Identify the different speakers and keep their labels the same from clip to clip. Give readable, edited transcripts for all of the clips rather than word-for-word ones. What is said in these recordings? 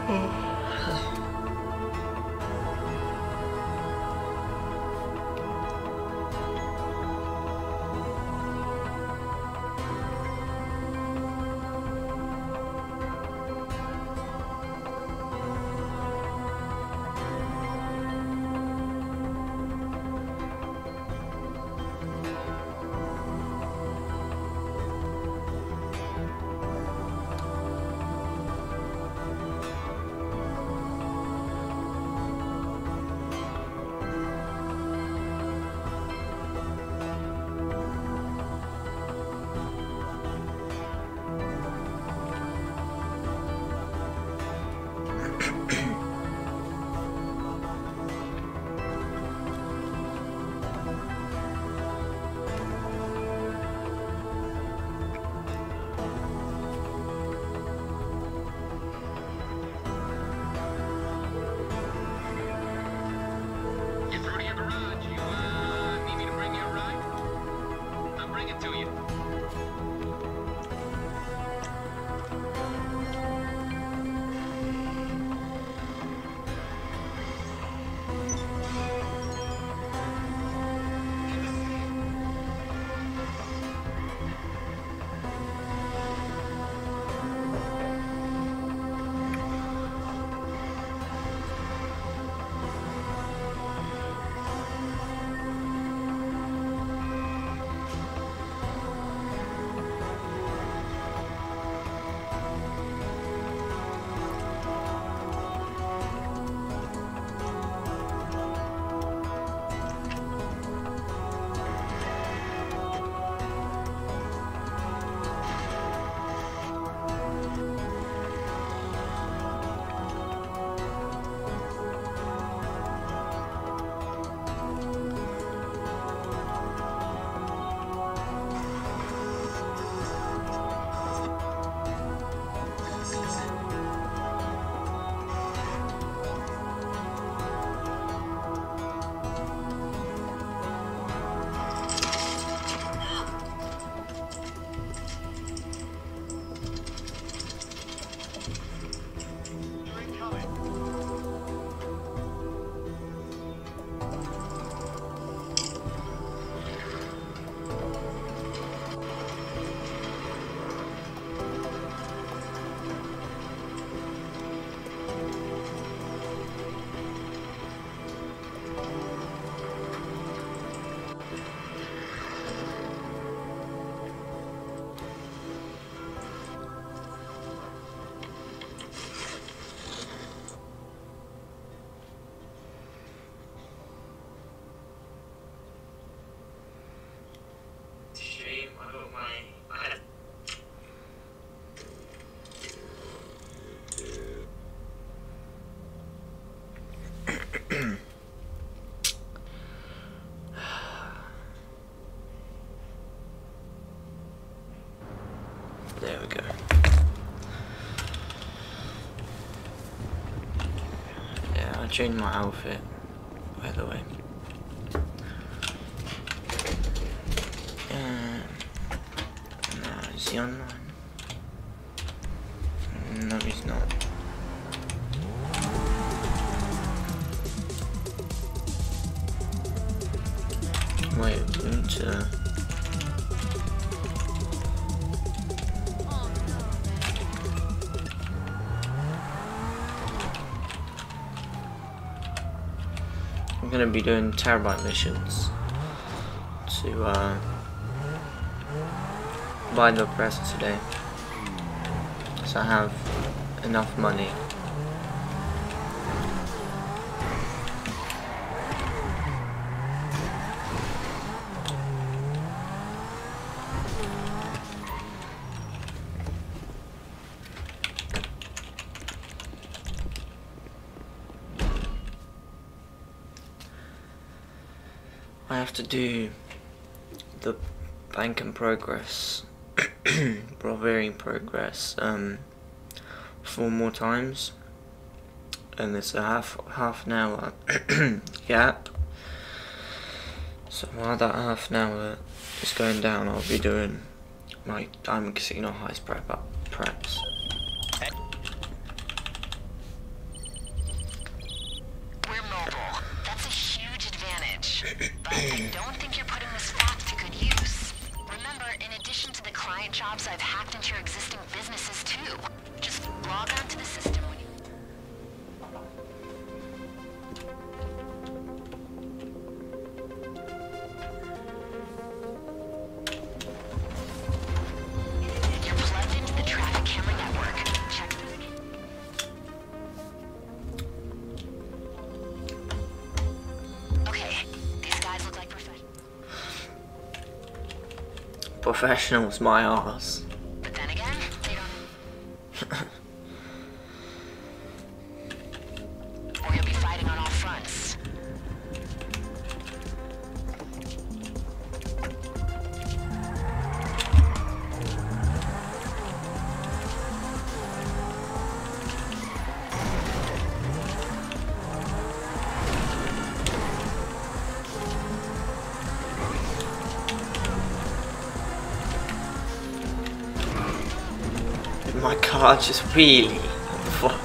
Speaker 1: There we go. Yeah, I changed my outfit, by the way. Is he online? No, he's not. Wait, we need to... I'm gonna be doing terabyte missions to buy the press today, so I have enough money. I have to do the bank in progress, Bravarian progress, 4 more times, and there's a half an hour gap. So while that half an hour is going down, I'll be doing my Diamond Casino heist preps.
Speaker 2: I don't think you're putting this fact to good use. Remember, in addition to the client jobs, I've hacked into your existing businesses too. Just log on to the system when you... You're plugged into the traffic camera network. Check through the... Okay, these guys look like professionals.
Speaker 1: Professionals, my ass.
Speaker 2: But then again, they don't... Or you'll be fighting on all fronts.
Speaker 1: My car just really. What the fuck?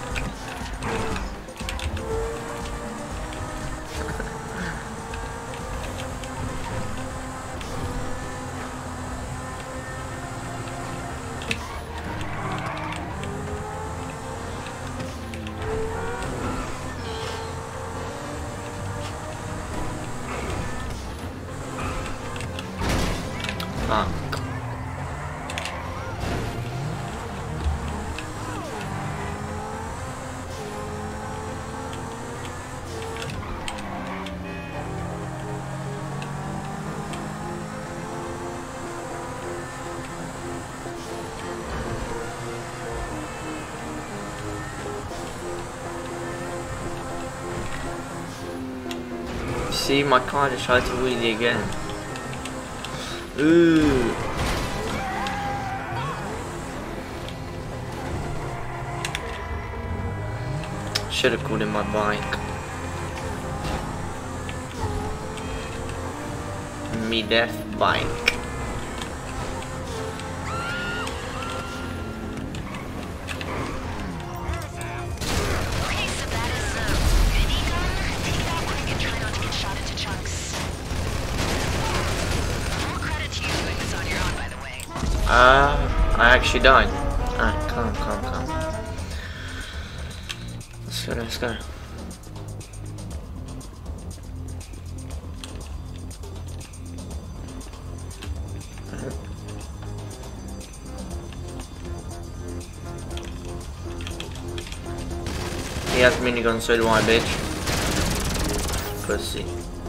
Speaker 1: Fuck. See, my car just tried to wheelie again. Ooh. Should have called in my bike. Me death bike.
Speaker 2: Okay, so that is a minigun. Take it out quick and try not to get shot into chunks. Full credit to you doing this on your own, by the way.
Speaker 1: I actually died. Alright, calm. Let's go. He has minigun, so do I, bitch. Pussy.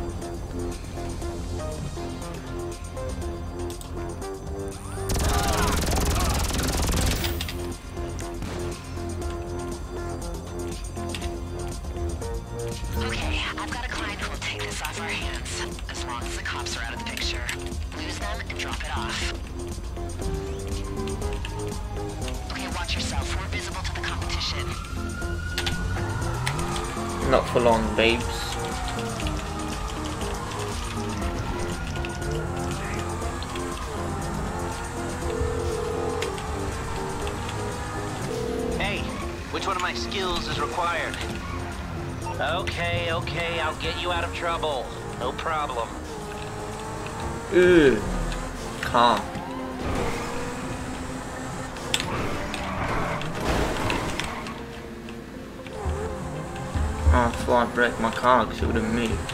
Speaker 2: Okay, I've got a client who will take this off our hands, as long as the cops are out of the picture. Lose them and drop it off. Okay, watch yourself. We're visible to the competition.
Speaker 1: Not for long, babes.
Speaker 3: Hey, which one of my skills is required? Okay, I'll get you out of trouble. No problem.
Speaker 1: Ooh. Calm. Oh, I thought I'd break my car because it would have moved.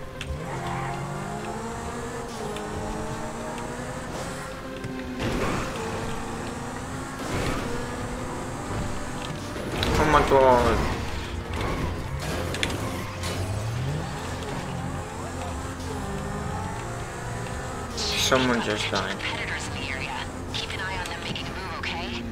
Speaker 1: Oh my god. Someone just died.
Speaker 2: Competitors in the area. Keep an eye on them making a move, okay?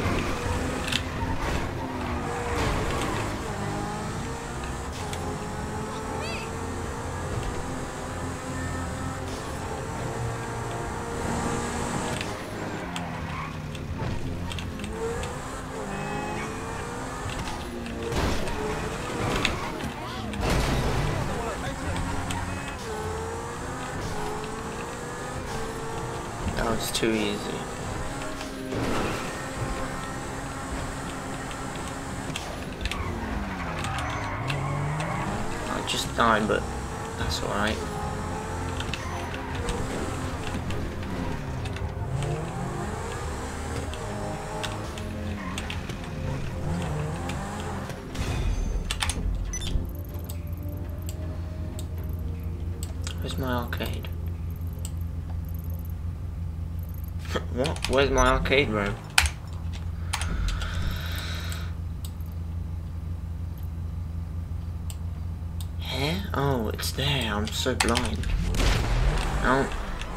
Speaker 1: That was too easy. I just died, but that's alright. Where's my arcade? What? Where's my arcade room? Here? Oh, it's there. I'm so blind. Oh.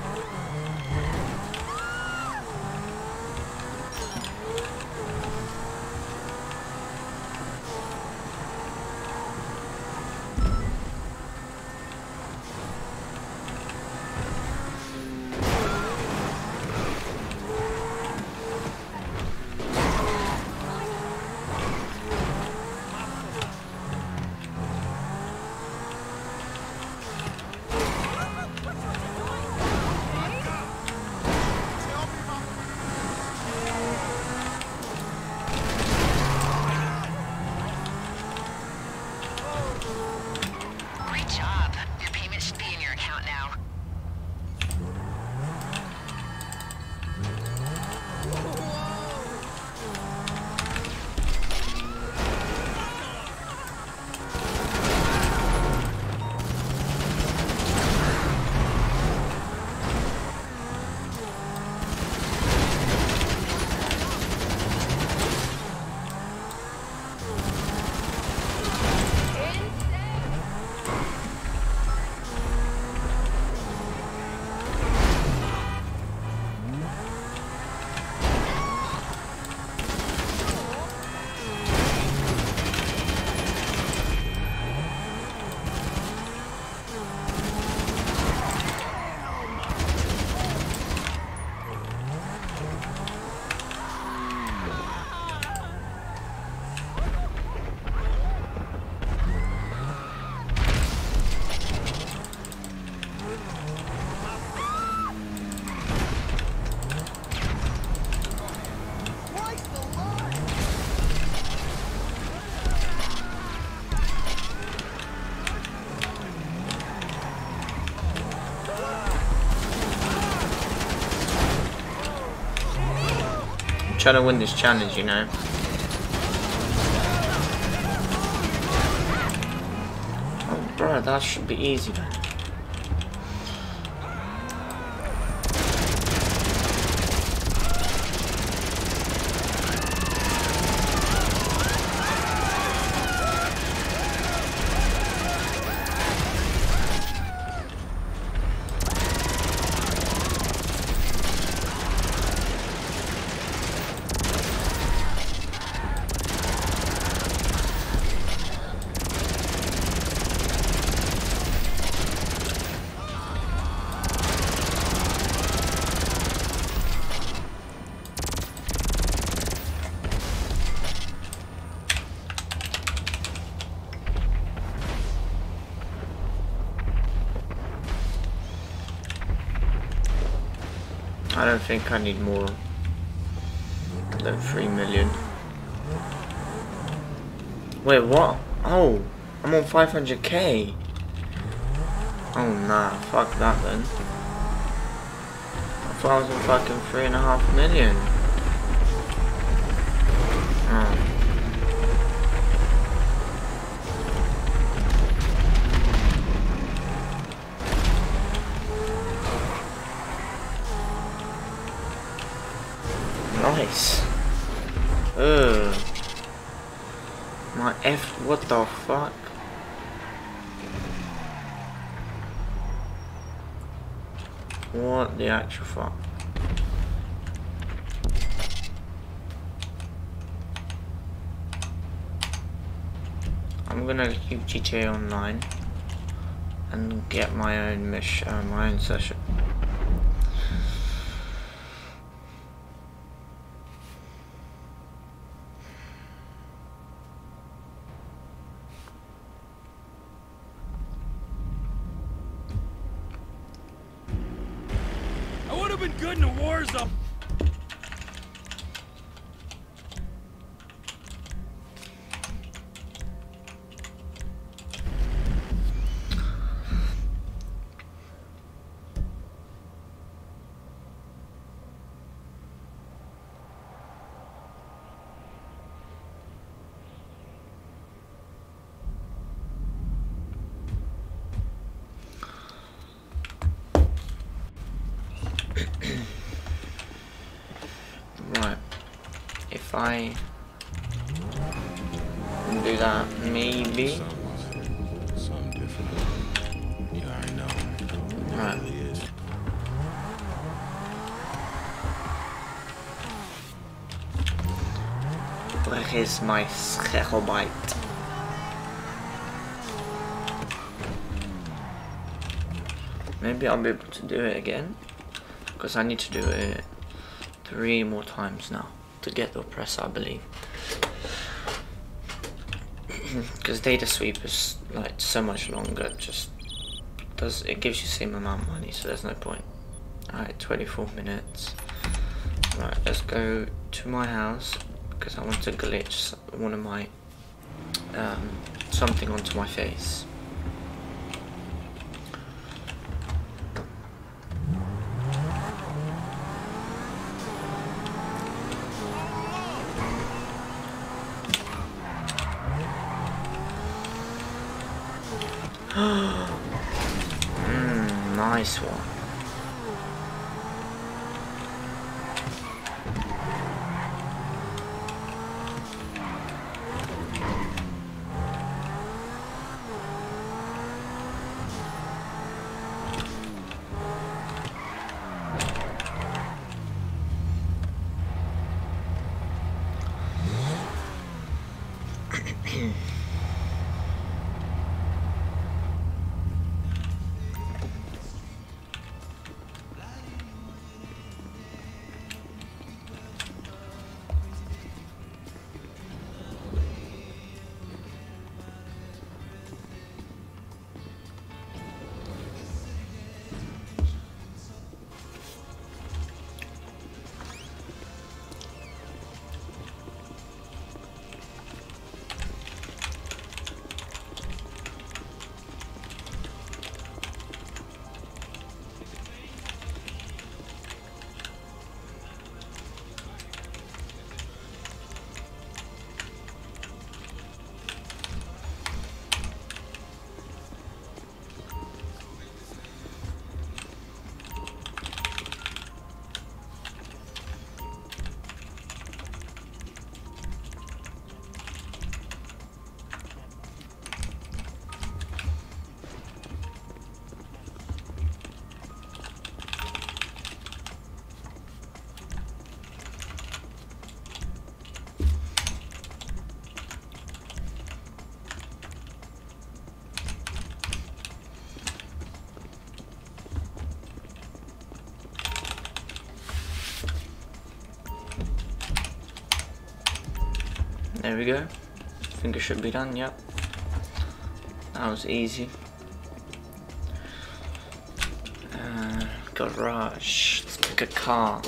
Speaker 1: Trying to win this challenge, you know. Oh, bro, that should be easy then. I don't think I need more than 3 million. Wait, what? Oh, I'm on 500k. Oh nah, fuck that then. I thought I was on fucking 3.5 million. Oh. Nice. Ugh. My F, what the fuck? What the actual fuck? I'm gonna keep GTA Online and get my own mission, my own session.
Speaker 4: Been good in a war zone.
Speaker 1: Right. If I do that, maybe.
Speaker 5: Something different. You already know what
Speaker 1: Right.
Speaker 5: it really is.
Speaker 1: Where is my Schechelbite? Maybe I'll be able to do it again, because I need to do it 3 more times now to get the oppressor, I believe. Because data sweep is like so much longer, just does it gives you the same amount of money, so there's no point. Alright, 24 minutes. Right, let's go to my house because I want to glitch one of my something onto my face. Nice one. There we go. I think it should be done, yep. That was easy. Garage. Let's pick a car.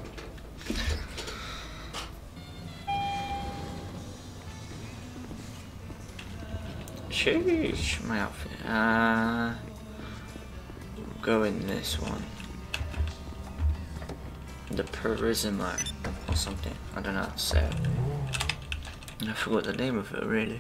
Speaker 1: Sheesh, my outfit. Go in this one. The Purisimo or something. I don't know how to say it. I forgot the name of it, really.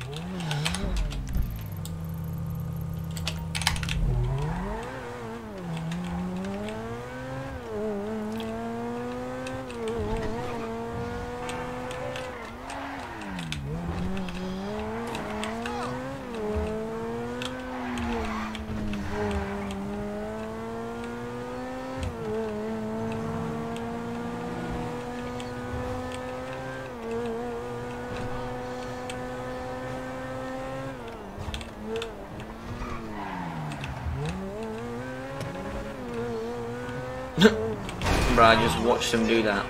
Speaker 1: Bro, I just watched him do that.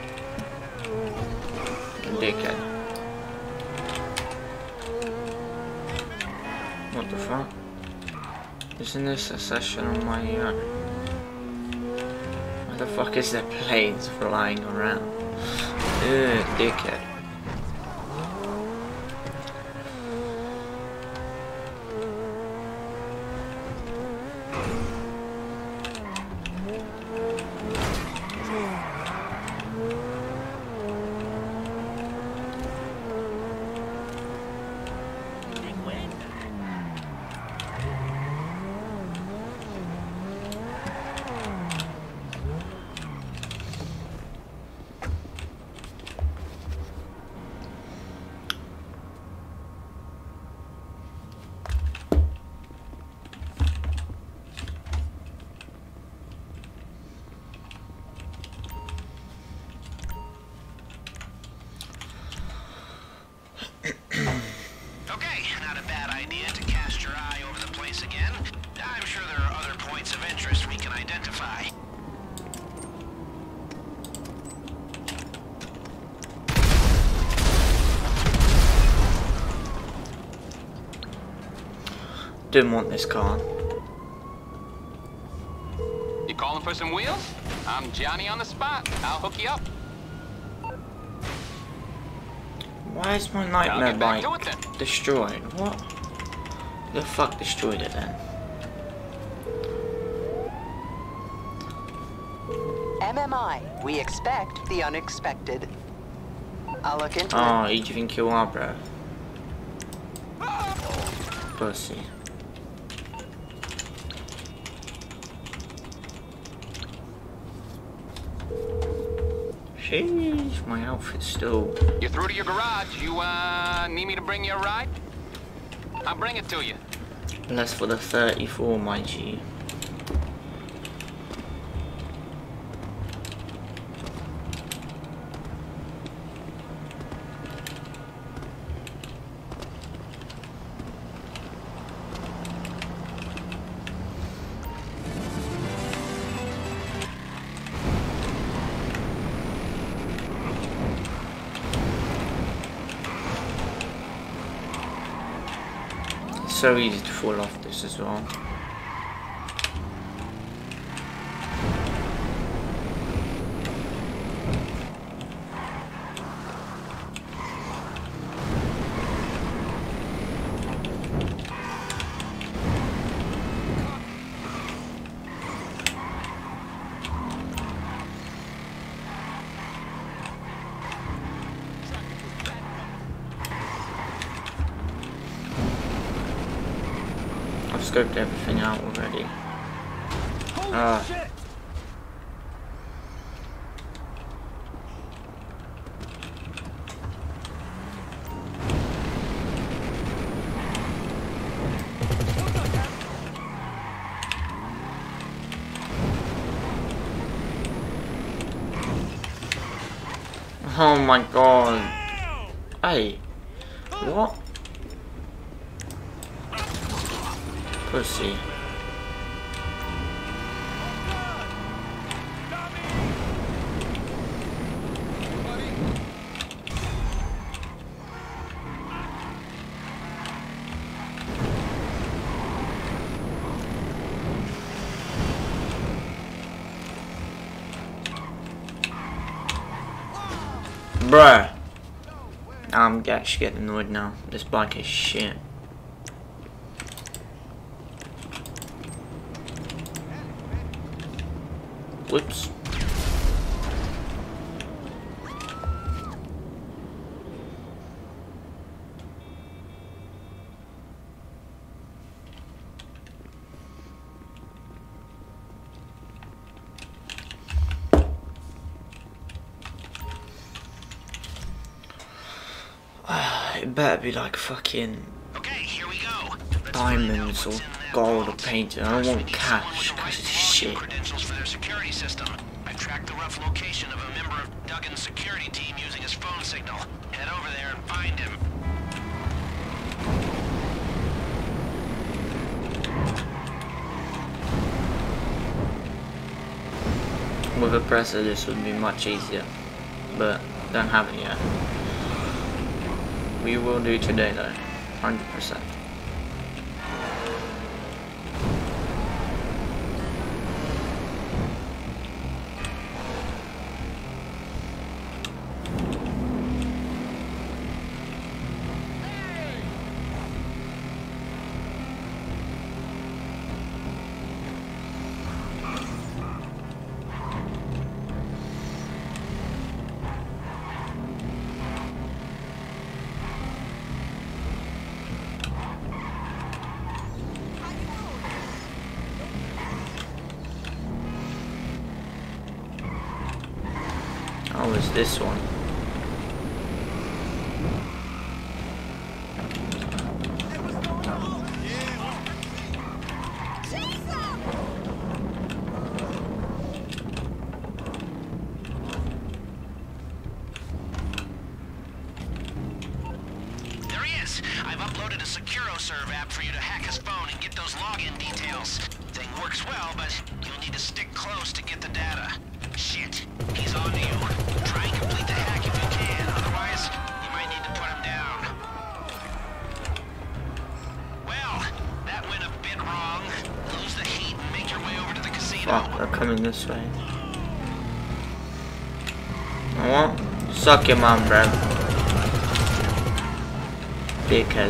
Speaker 1: Dickhead. What the fuck? Isn't this a session on my yacht? Why the fuck is there planes flying around? Ugh, dickhead.
Speaker 3: bad idea to cast your eye over the place again. I'm sure there are other points of interest we can identify.
Speaker 1: Didn't want this car.
Speaker 6: You calling for some wheels? I'm Johnny on the spot. I'll hook you up.
Speaker 1: Why is my
Speaker 6: I'll
Speaker 1: nightmare
Speaker 6: get back
Speaker 1: bike
Speaker 6: to it then.
Speaker 1: destroyed? What? The fuck destroyed it then?
Speaker 7: MMI, we expect the unexpected. I'll look into it.
Speaker 1: Oh, you think you are, bro? Pussy. Sheesh, my outfit's still...
Speaker 6: You're through to your garage. You, need me to bring you a ride? I'll bring it to you.
Speaker 1: Less for the 34, my G. So easy to fall off this as well. I've scoped everything out already. Oh my god. Hey. What? Pussy. Bruh. I'm actually getting annoyed now. This bike is shit. Whoops. It better be like fucking diamonds or gold or painted. I don't want cash, because it's shit.
Speaker 3: Credentials for their security system. I tracked the rough location of a member of Duggan's security team using his phone signal. Head over there and find him.
Speaker 1: With a presser this would be much easier, but don't have it yet. We will do today though, 100%. Oh, it's this one.
Speaker 3: There he is. I've uploaded a SecuroServe app for you to hack his phone and get those login details. Thing works well, but you'll need to stick close to get the data. Shit, he's on to you. Try and complete the hack if you can, otherwise you might need to put him down. Well, that went a bit wrong. Lose the heat and make your way over to the casino.
Speaker 1: Fuck, they're coming this way. I want suck your mum, bro. Dickhead.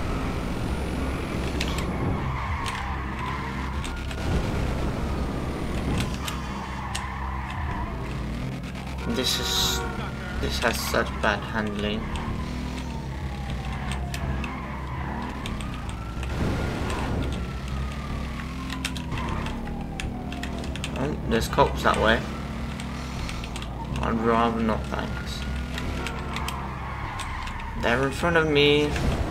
Speaker 1: This has such bad handling. Oh, there's cops that way. I'd rather not, thanks. They're in front of me.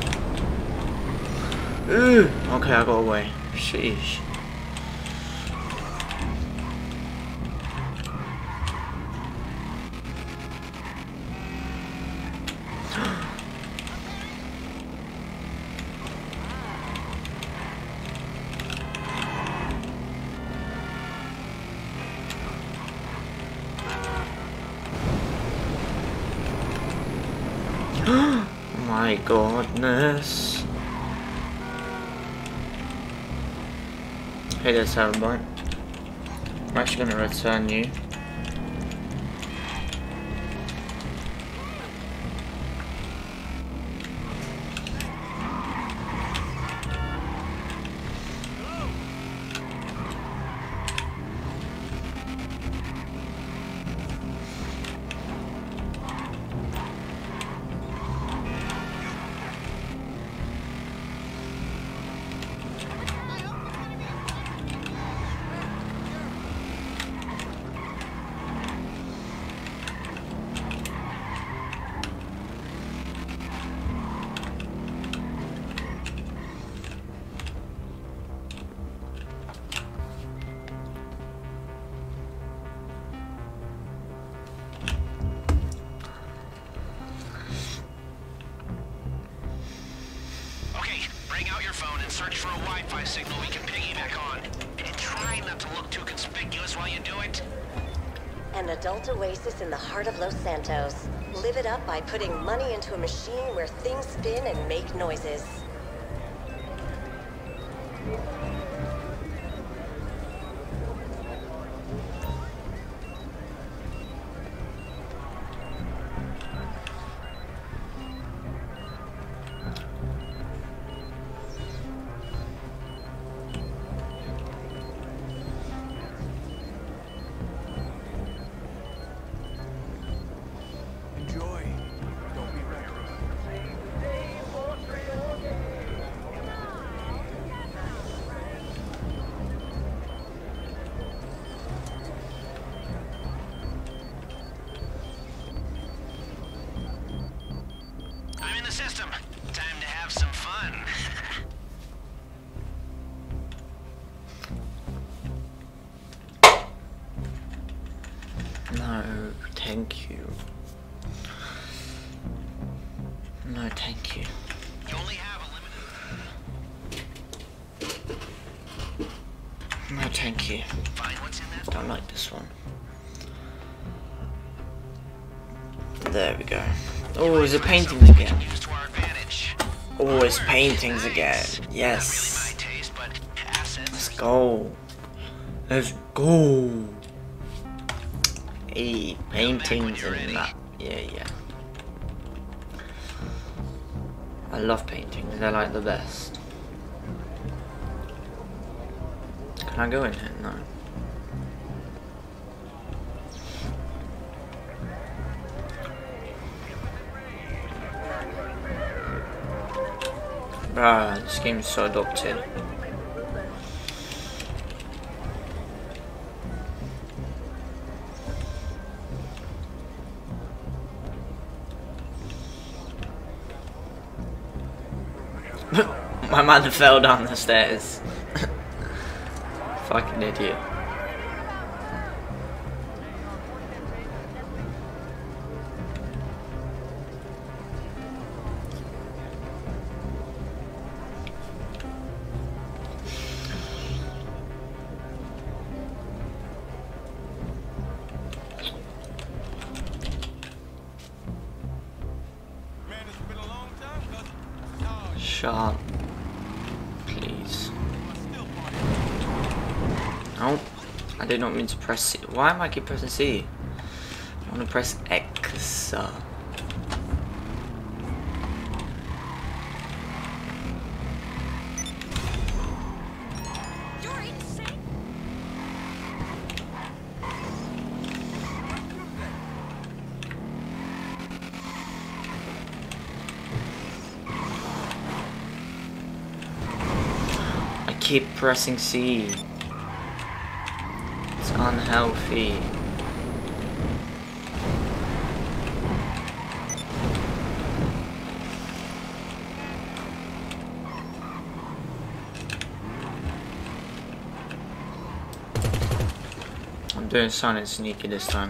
Speaker 1: Ooh, okay, I got away. Sheesh. My goodness. Hey there, Sarabite. I'm actually gonna return you.
Speaker 3: Search for a Wi-Fi signal we can piggyback on. And try not to look too conspicuous while you do it.
Speaker 8: An adult oasis in the heart of Los Santos. Live it up by putting money into a machine where things spin and make noises.
Speaker 3: System. Time to have some fun.
Speaker 1: No, thank you. No, thank you.
Speaker 3: You only have a limited...
Speaker 1: No, thank you.
Speaker 3: Find what's in that.
Speaker 1: Don't like this one. There we go. Oh, is it paintings again? Oh, it's paintings again. Yes. Let's go. Let's go. Hey, paintings and that. Yeah. I love paintings. They're like the best. Can I go in here? No. Bruh, this game is so adopted. My man fell down the stairs. Fucking idiot. Shut up. Please. Oh, I did not mean to press C. Why am I keep pressing C? I want to press X. Keep pressing C. It's unhealthy. I'm doing something sneaky this time.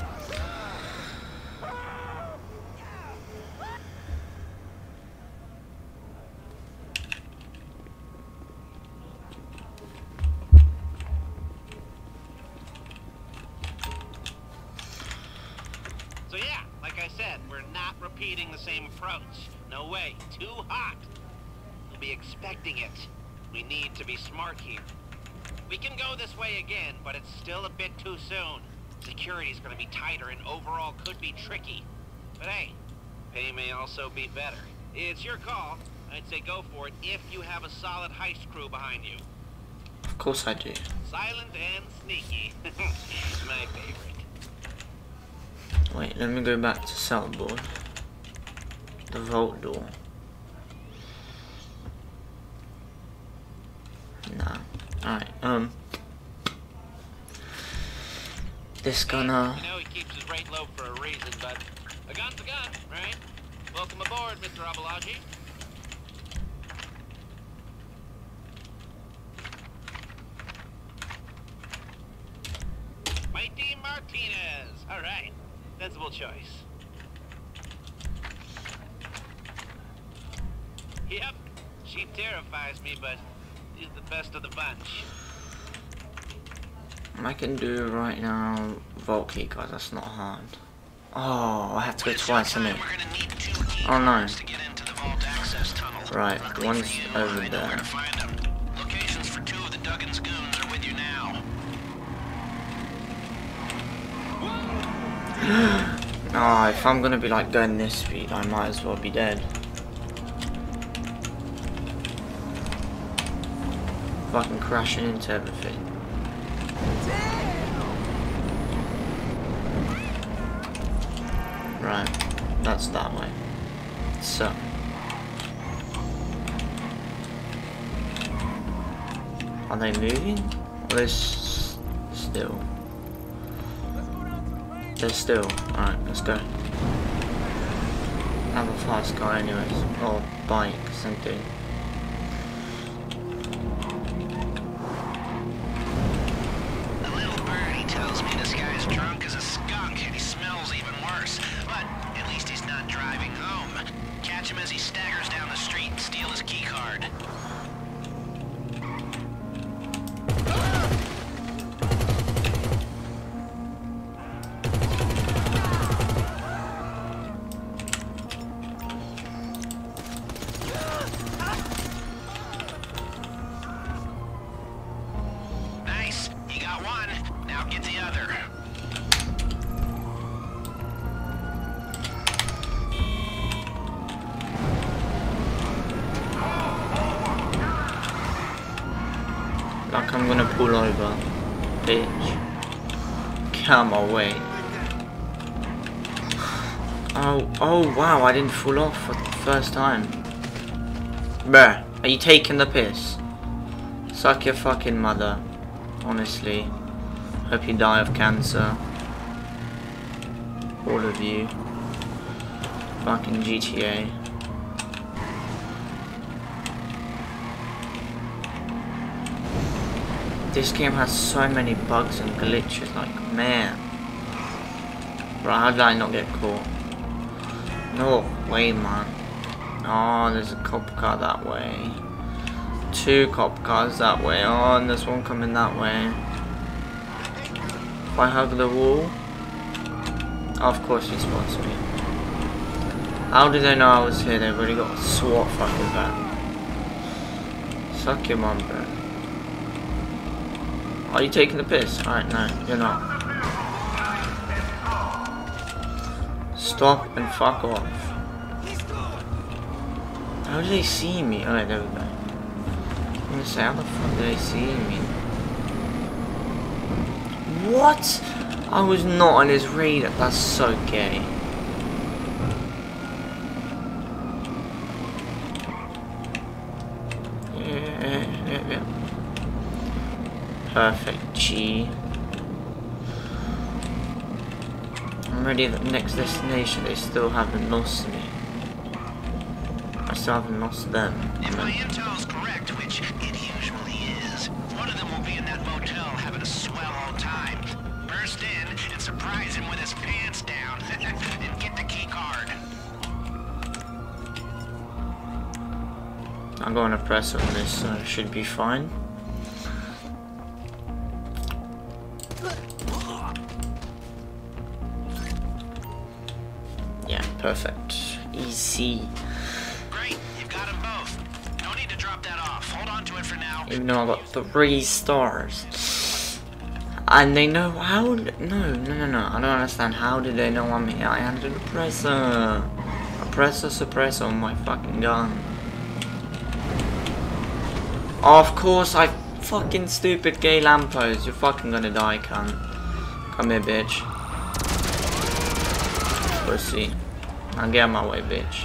Speaker 3: So yeah, like I said, we're not repeating the same approach. No way. Too hot. We'll be expecting it. We need to be smart here. We can go this way again, but it's still a bit too soon. Security's gonna be tighter and overall could be tricky. But hey, pay may also be better. It's your call. I'd say go for it if you have a solid heist crew behind you.
Speaker 1: Of course I do.
Speaker 3: Silent and sneaky. My favorite.
Speaker 1: Wait, let me go back to Southboard. The vault door. Nah. Alright, this gonna...
Speaker 3: You know he keeps his rate low for a reason, but a gun's a gun, right? Welcome aboard, Mr. Abalaji. Mighty Martinez. All right. Sensible choice. Yep. She terrifies me, but she's the best of the bunch.
Speaker 1: I can do right now vault key card, that's not hard. Oh, I have to go twice, innit? Oh no. Right, one's over there.
Speaker 3: Locations for 2 of the Duggan's goons are with you now.
Speaker 1: Oh, if I'm gonna be like going this speed, I might as well be dead. Fucking crashing into everything. Right, that's that way. So. Are they moving? Or they're still? They're still. Alright, let's go. I have a fast car anyways. Or bike, something.
Speaker 3: The little birdie tells me this guy's drunk as a skunk and he smells even worse. But at least he's not driving home. Catch him as he staggers down the street and steal his key card.
Speaker 1: Like I'm gonna pull over, bitch. Get out of my way. Oh wow, I didn't fall off for the first time. Bruh, are you taking the piss? Suck your fucking mother. Honestly. Hope you die of cancer. All of you. Fucking GTA. This game has so many bugs and glitches, like, man. Bro, how did I not get caught? No way, man. Oh, there's a cop car that way. 2 cop cars that way. Oh, and there's one coming that way. If I hug the wall... of course he spots me. How did they know I was here? They've already got a SWAT fucking van. Suck your mum, bro. Are you taking the piss? Alright, no, you're not. Stop and fuck off. How do they see me? Alright, there we go. I'm gonna say, how the fuck do they see me? What? I was not on his radar. That's so gay. Yeah. Perfect, G. I'm ready at the next destination. They still haven't lost me. I still haven't lost them.
Speaker 3: If my intel's correct, which it usually is, one of them will be in that motel having a swell old time. Burst in and surprise him with his pants down and get the key card.
Speaker 1: I'm going to press on this, so it should be fine. Yeah, perfect. Easy.
Speaker 3: Great, you've got them both. No need to drop that off. Hold on to it for now.
Speaker 1: Even though I got 3 stars. And they know how... No. I don't understand. How did they know I'm here? I had a suppressor. A suppressor on my fucking gun. Of course, I fucking stupid gay lamppost. You're fucking gonna die, cunt. Come here, bitch. Pussy. Now get out of my way, bitch.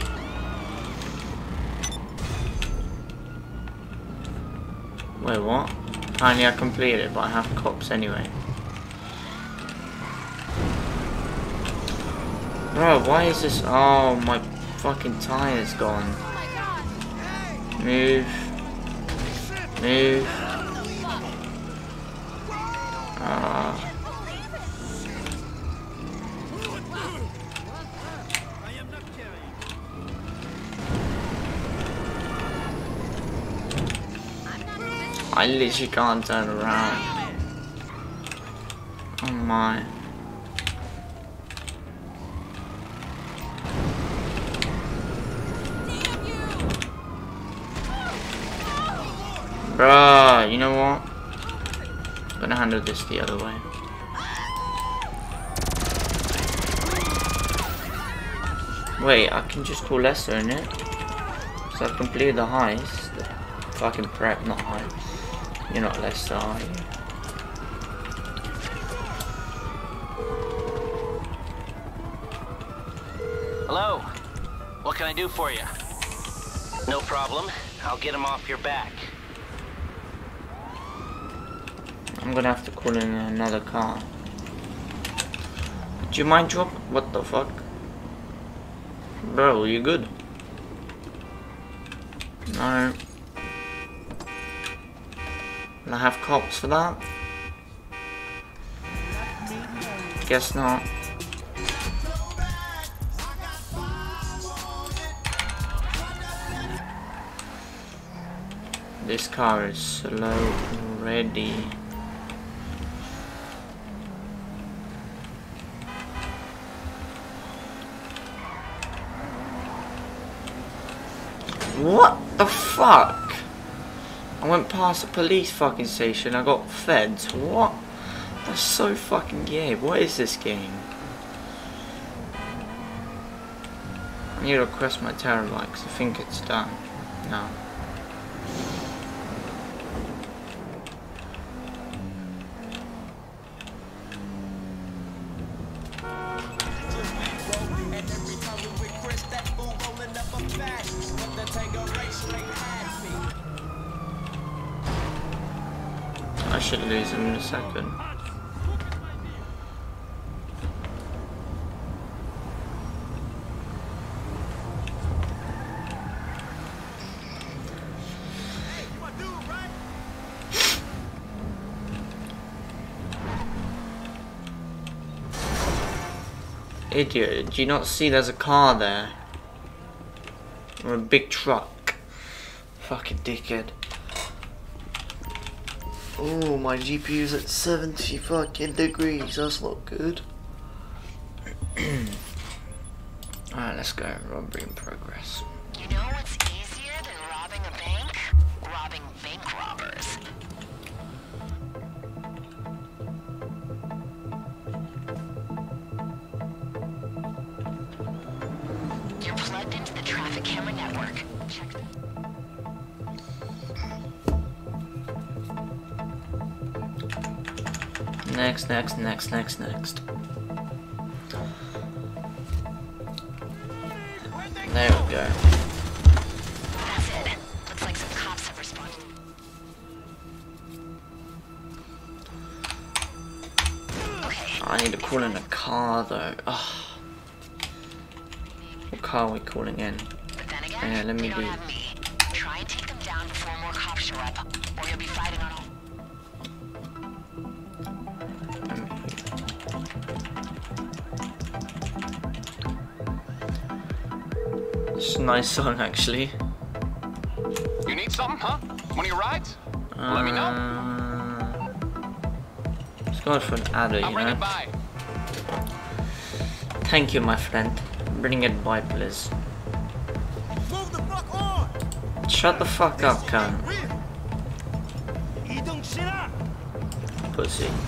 Speaker 1: Wait, what? Finally, I completed it, but I have cops anyway. Bro, why is this? Oh, my fucking tire's gone. Move. I literally can't turn around. Oh my. Bruh, you know what? I'm gonna handle this the other way. Wait, I can just call Lester in it. So I've completed the heist. The fucking prep, not heist. You're not Lester, are you?
Speaker 3: Hello. What can I do for you? No problem. I'll get him off your back.
Speaker 1: I'm gonna have to call in another car. Do you mind drop? What the fuck? Bro, you good? No. Will I have cops for that? Guess not. This car is slow already. What the fuck? I went past a police fucking station, I got feds. What? That's so fucking gay. What is this game? I need to request my terabyte because I think it's done. No. I should lose him in a second. Idiot, do you not see there's a car there? Or a big truck? Fucking dickhead. Oh, my GPU's at 70 fucking degrees, that's not good. Alright, let's go. Robbery in progress.
Speaker 2: You know what's easier than robbing a bank? Robbing You're plugged into the traffic camera network. Check that.
Speaker 1: Next. There we go.
Speaker 2: That's it. Looks like some cops have responded. Okay.
Speaker 1: I need to call in a car though. Oh. What car are we calling in?
Speaker 2: But then again,
Speaker 1: Yeah, let me
Speaker 2: they don't
Speaker 1: do.
Speaker 2: have me. Try and take them down before more cops show up, or you'll be fighting on all.
Speaker 1: It's a nice song actually.
Speaker 6: You need something, huh? One of your rides? Let me know.
Speaker 1: Let's go for an adder,
Speaker 6: I'll
Speaker 1: you
Speaker 6: bring
Speaker 1: know.
Speaker 6: it by.
Speaker 1: Thank you, my friend. Bring it by, please.
Speaker 4: Move the fuck on!
Speaker 1: Shut the fuck up, cunt. Pussy.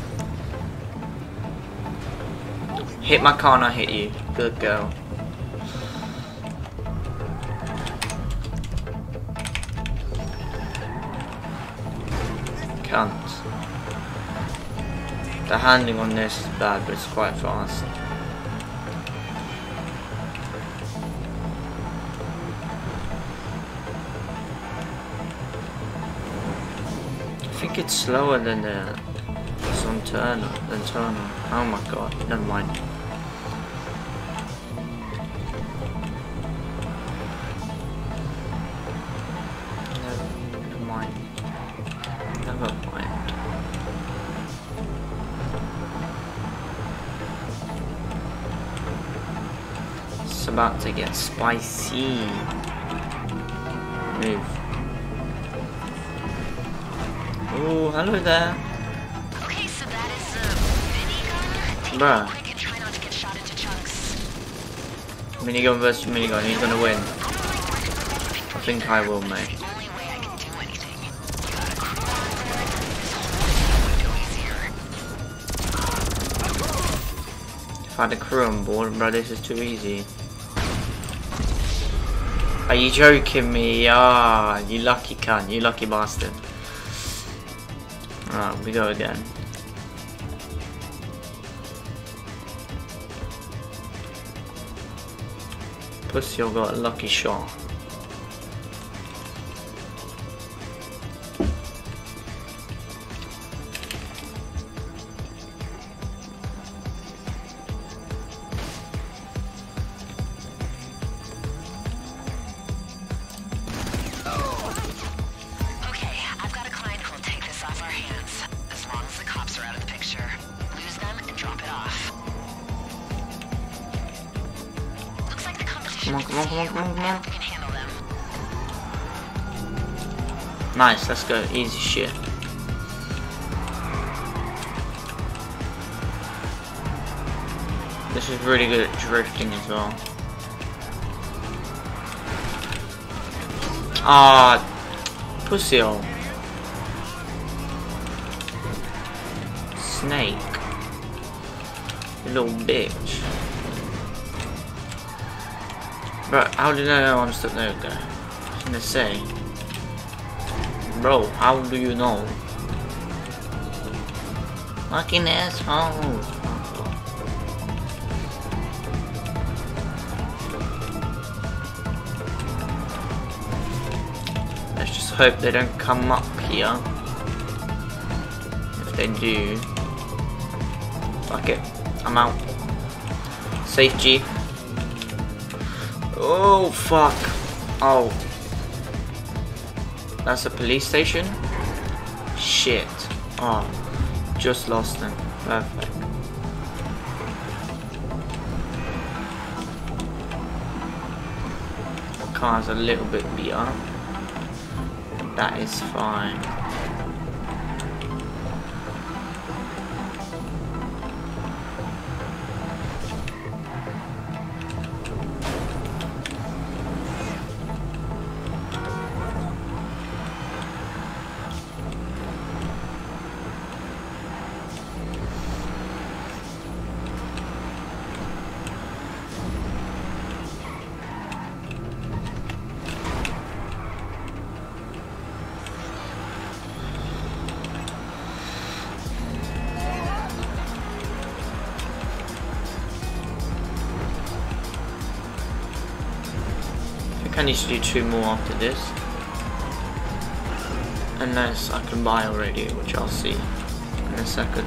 Speaker 1: Hit my car and I hit you. Good girl. Cunt. The handling on this is bad, but it's quite fast. I think it's slower than the Turner. Oh my god, never mind. Never mind. It's about to get spicy. Move. Oh, hello there.
Speaker 2: Okay, so that is a minigun. Take it
Speaker 1: Bruh.
Speaker 2: quick and try not to get shot into chunks.
Speaker 1: Minigun versus minigun, who's gonna win? I think I will, mate.
Speaker 2: The only way I can do anything. You got a crew on board. This whole thing would go easier.
Speaker 1: If I had a crew on board, bro, this is too easy. Are you joking me? Ah, you lucky cunt, you lucky bastard. Alright, we go again. Pussy, I got a lucky shot.
Speaker 2: Okay, I've got a client who'll take this off our hands. As long as the cops are out of the picture. Lose them and drop it off. Looks like the competition
Speaker 1: Come on, come on, come on, come on, come on.
Speaker 2: We can handle them.
Speaker 1: Nice, let's go. Easy shit. This is really good at drifting as well. Ah, pussy hole. Snake. You little bitch. Bro, how did I know I'm stuck there? I was gonna say. Bro, how do you know? Fucking asshole. Let's just hope they don't come up here. If they do, fuck it, I'm out. Safe G. Oh fuck. Oh. That's a police station? Shit. Oh, just lost them. Perfect. Car's a little bit beat up. That is fine. I need to do 2 more after this. Unless I can buy already, which I'll see in a second.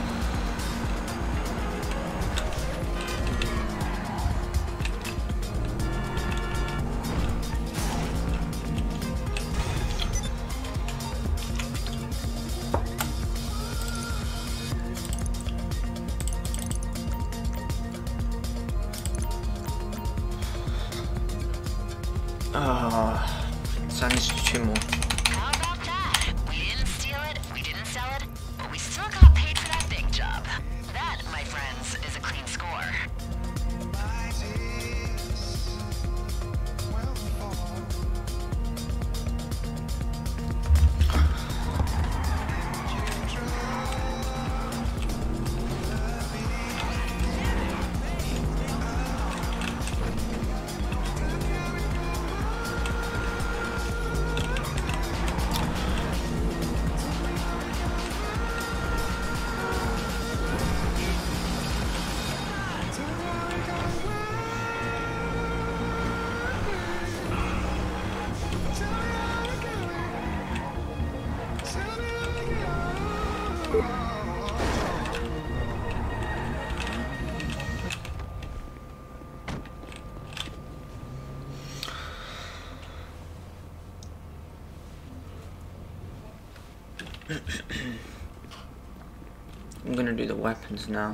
Speaker 1: So I need to do 2 more.
Speaker 2: How about that? We didn't steal it, we didn't sell it, but we still got paid for that big job. That, my friends, is a clean score.
Speaker 1: I'm gonna do the weapons now.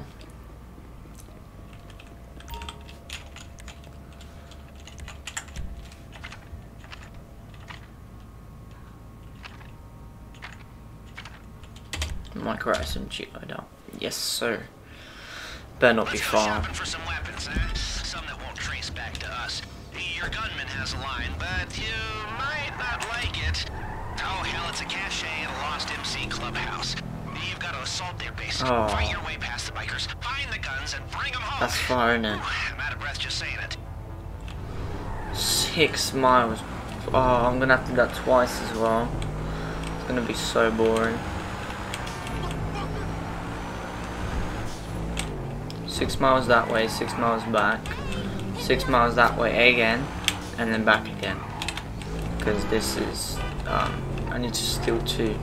Speaker 1: Micro SMG loadout. Yes, sir. Better not be
Speaker 3: Let's go
Speaker 1: far.
Speaker 3: shopping for some weapons, some that won't trace back to us. Your gunman has a line, but you might not like it. Oh hell, it's a cache at a Lost MC clubhouse. You've got to assault their base.
Speaker 1: Oh.
Speaker 3: Fight your way past the bikers, find the guns, and bring them home.
Speaker 1: That's far, isn't it?
Speaker 3: I'm out of breath just saying it.
Speaker 1: 6 miles. Oh, I'm gonna have to do that twice as well. It's gonna be so boring. 6 miles that way, 6 miles back, 6 miles that way again, and then back again. Because this is, I need to steal 2.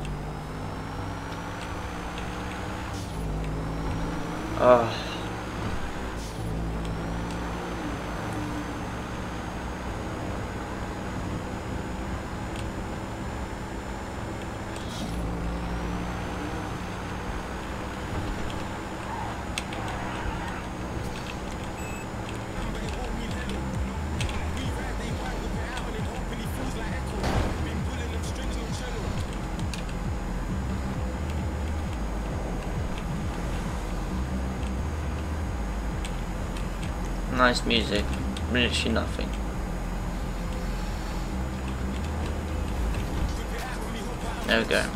Speaker 1: Oh. Nice music, literally nothing. There we go.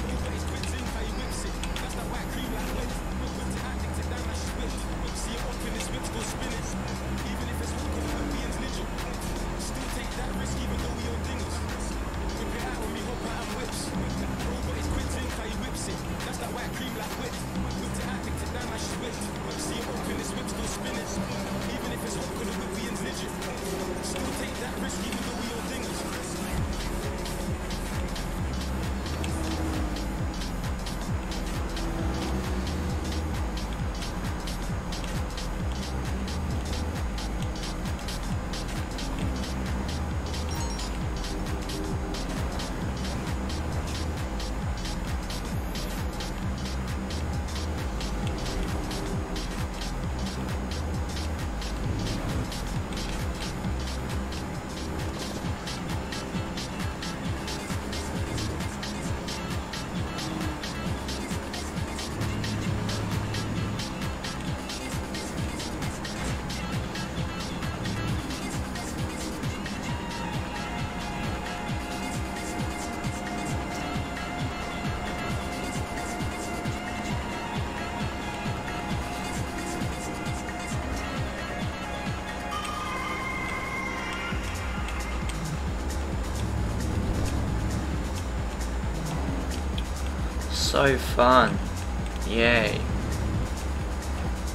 Speaker 1: So fun. Yay.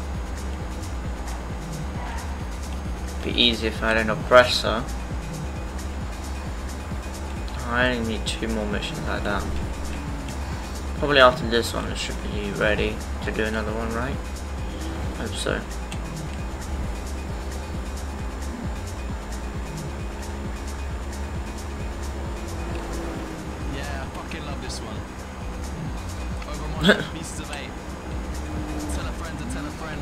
Speaker 1: Be easy if I had an oppressor. I only need 2 more missions like that. Probably after this one I should be ready to do another one, right? Hope so.
Speaker 9: Yeah, I fucking love this one. Over my pieces of 8. Tell a friend to tell a friend.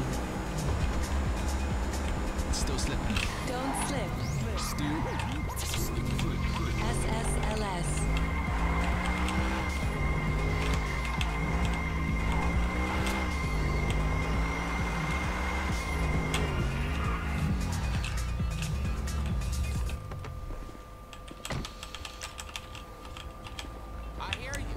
Speaker 9: Still slipping.
Speaker 10: Don't slip. SSLS.
Speaker 6: I hear you.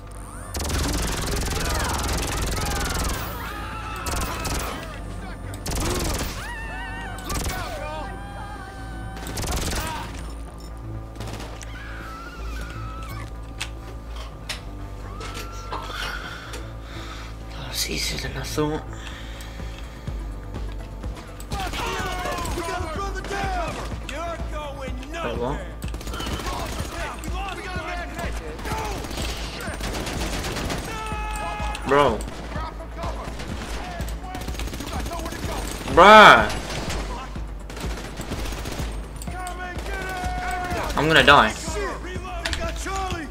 Speaker 1: That's easier than I thought.
Speaker 4: We got a brother down! You're going
Speaker 1: Wait,
Speaker 4: nowhere!
Speaker 1: what? Bro. Bruh. I'm gonna die.
Speaker 4: Reload, we got Charlie!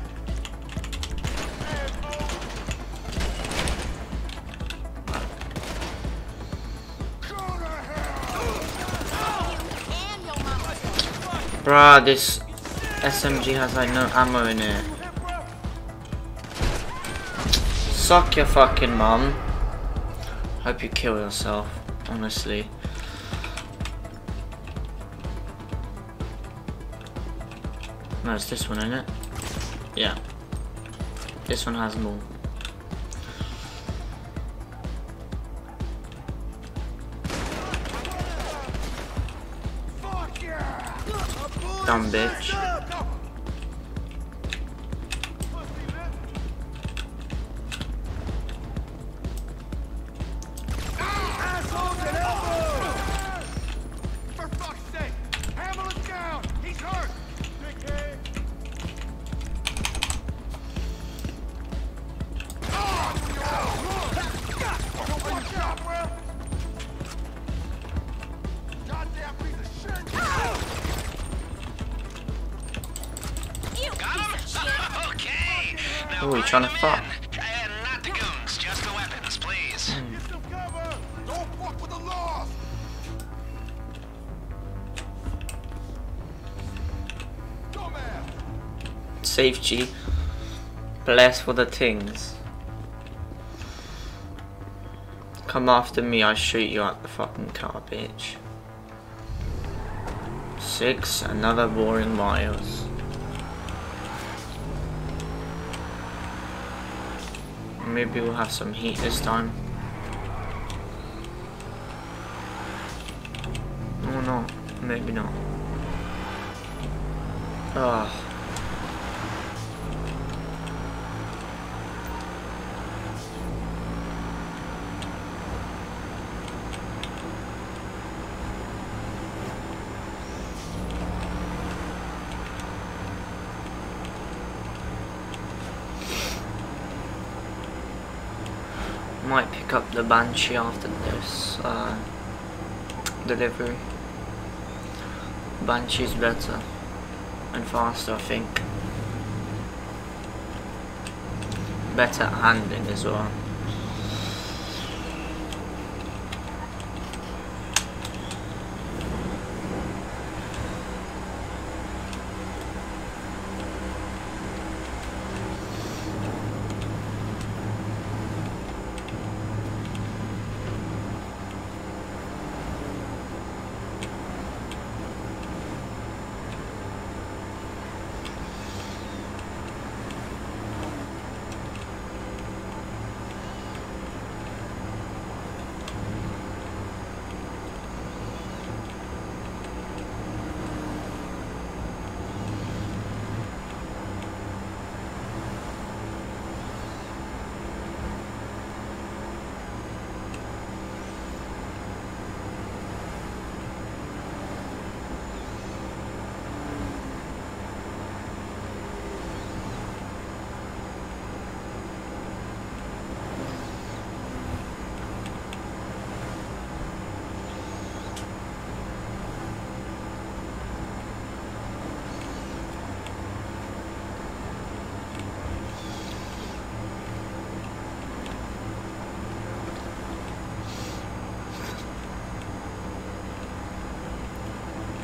Speaker 1: Bruh, this SMG has like no ammo in it. Suck your fucking mum. Hope you kill yourself, honestly. No, it's this one, isn't it? Yeah. This one has more. Dumb bitch.
Speaker 4: For fuck's sake! Hamilton's down! He's hurt! Goddamn piece of shit!
Speaker 3: Got him? Okay. Now
Speaker 1: Oh, you trying to fuck?
Speaker 3: Not the goons, just the weapons, please.
Speaker 4: Get some cover! Don't fuck with the laws! Dumbass!
Speaker 1: Safe G. Bless for the things. Come after me, I'll shoot you at the fucking car, bitch. 6, another boring miles. Maybe we'll have some heat this time. Or not, maybe not. Ugh. Might pick up the Banshee after this delivery. Banshee's better and faster, I think. Better handling as well.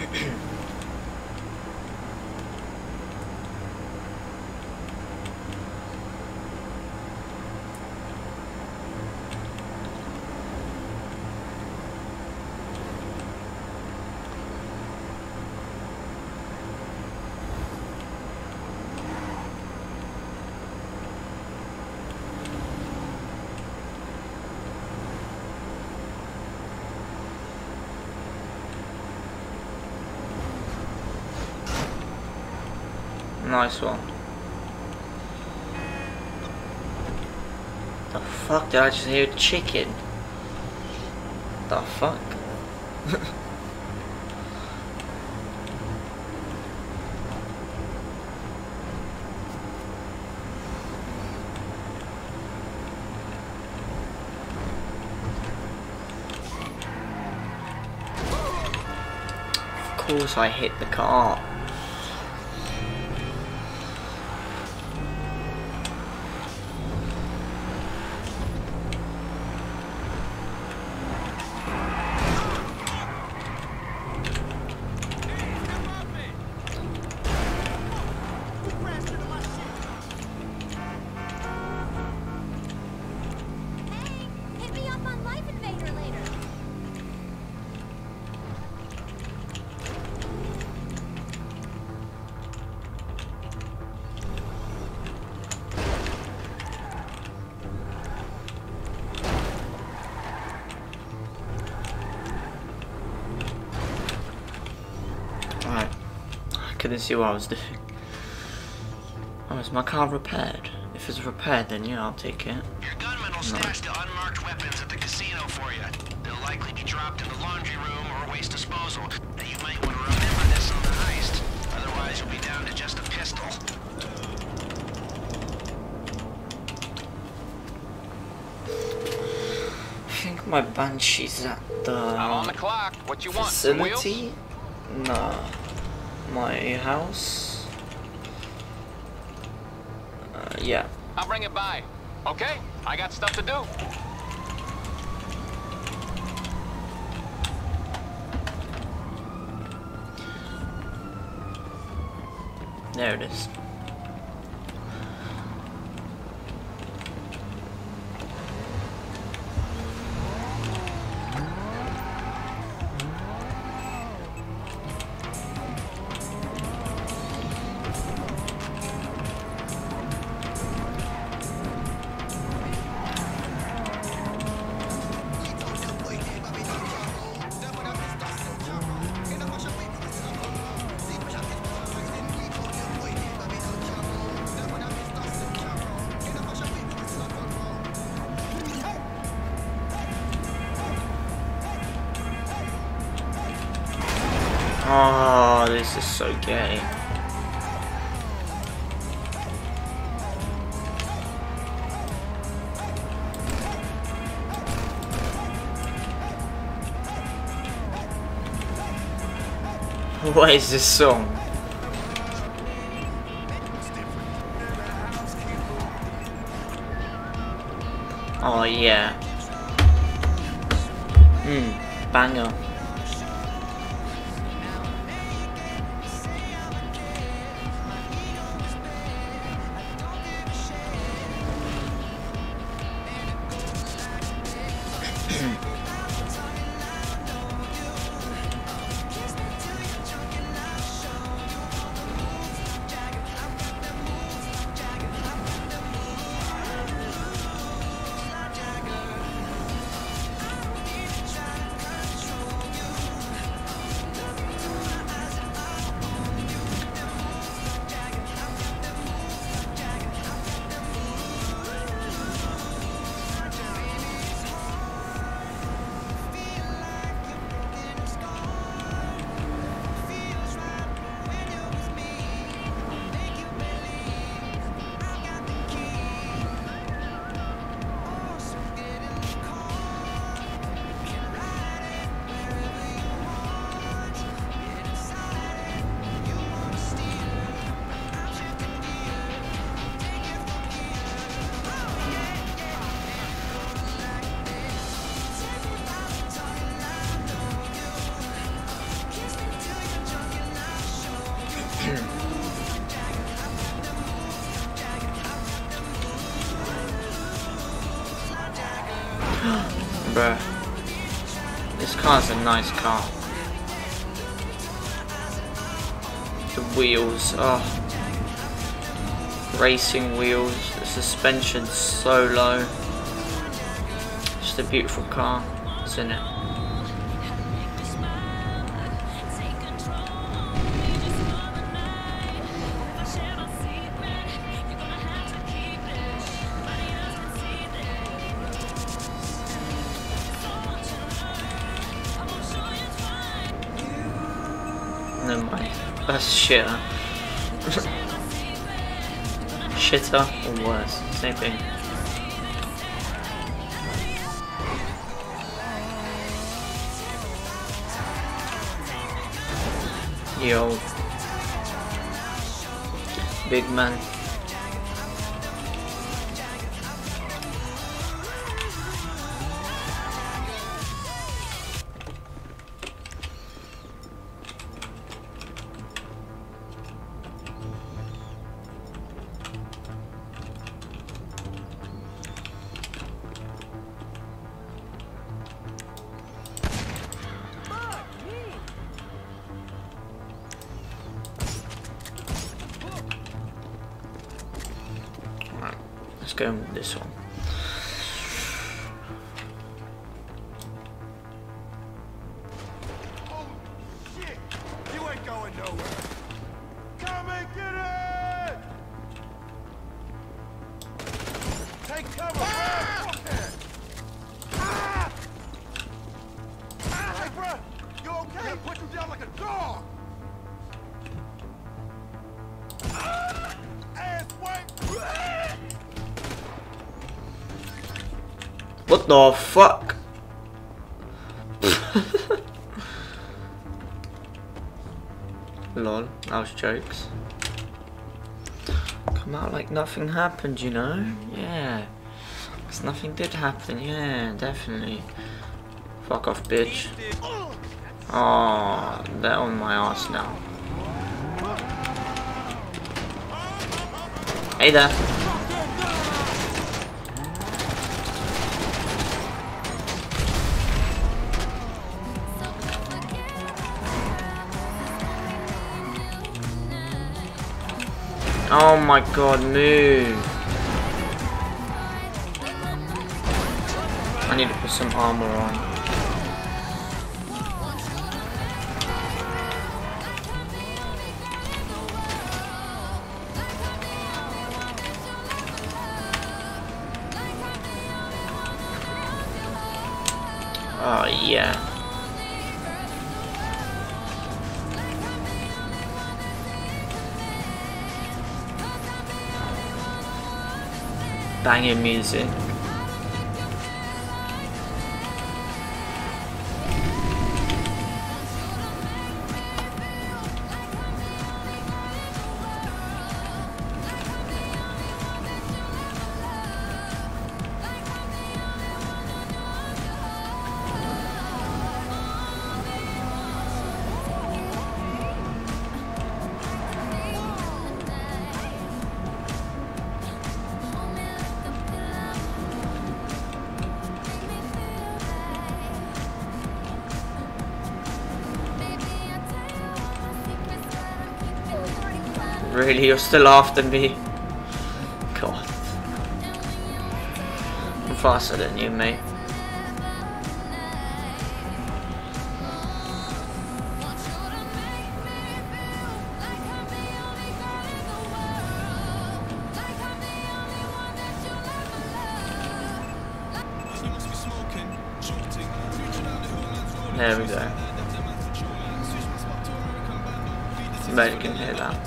Speaker 1: Nice one. The fuck, did I just hear chicken? The fuck? Of course I hit the car. Right, I couldn't see what I was doing. Oh, is my car repaired? If it's repaired, then yeah, I'll take it.
Speaker 3: Your gunman will stash the unmarked weapons at the casino for you. They'll likely be dropped in the laundry room or waste disposal. Now you might want to remember this on the heist. Otherwise, you'll be down to just a pistol.
Speaker 1: I think my Banshee's at
Speaker 6: I'm on the
Speaker 1: the
Speaker 6: clock. What you want? Some wheels?
Speaker 1: facility? Nah. My house? Yeah.
Speaker 6: I'll bring it by. Okay, I got stuff to do.
Speaker 1: There it is. Oh, this is so gay. What is this song? Oh yeah. Banger. Bruh. This car's a nice car. The wheels, oh. Racing wheels, the suspension's so low. Just a beautiful car, isn't it? Never mind. That's shitter. Shitter or worse. Same thing. Yo. Big man. Let's go with this one.
Speaker 4: Oh, shit! You ain't going nowhere. Come and get it! Take cover, man! Ah! Hey, bro! You okay? I put you down like a dog! Ass white!
Speaker 1: What the fuck? Lol, that was jokes. Come out like nothing happened, you know? Yeah. Because nothing did happen, yeah, definitely. Fuck off, bitch. Oh, they're on my ass now. Hey there. Oh my god, move. I need to put some armor on. Oh yeah. Banging music. Really, you're still after me? God. I'm faster than you, mate. There we go. Bet you can hear that.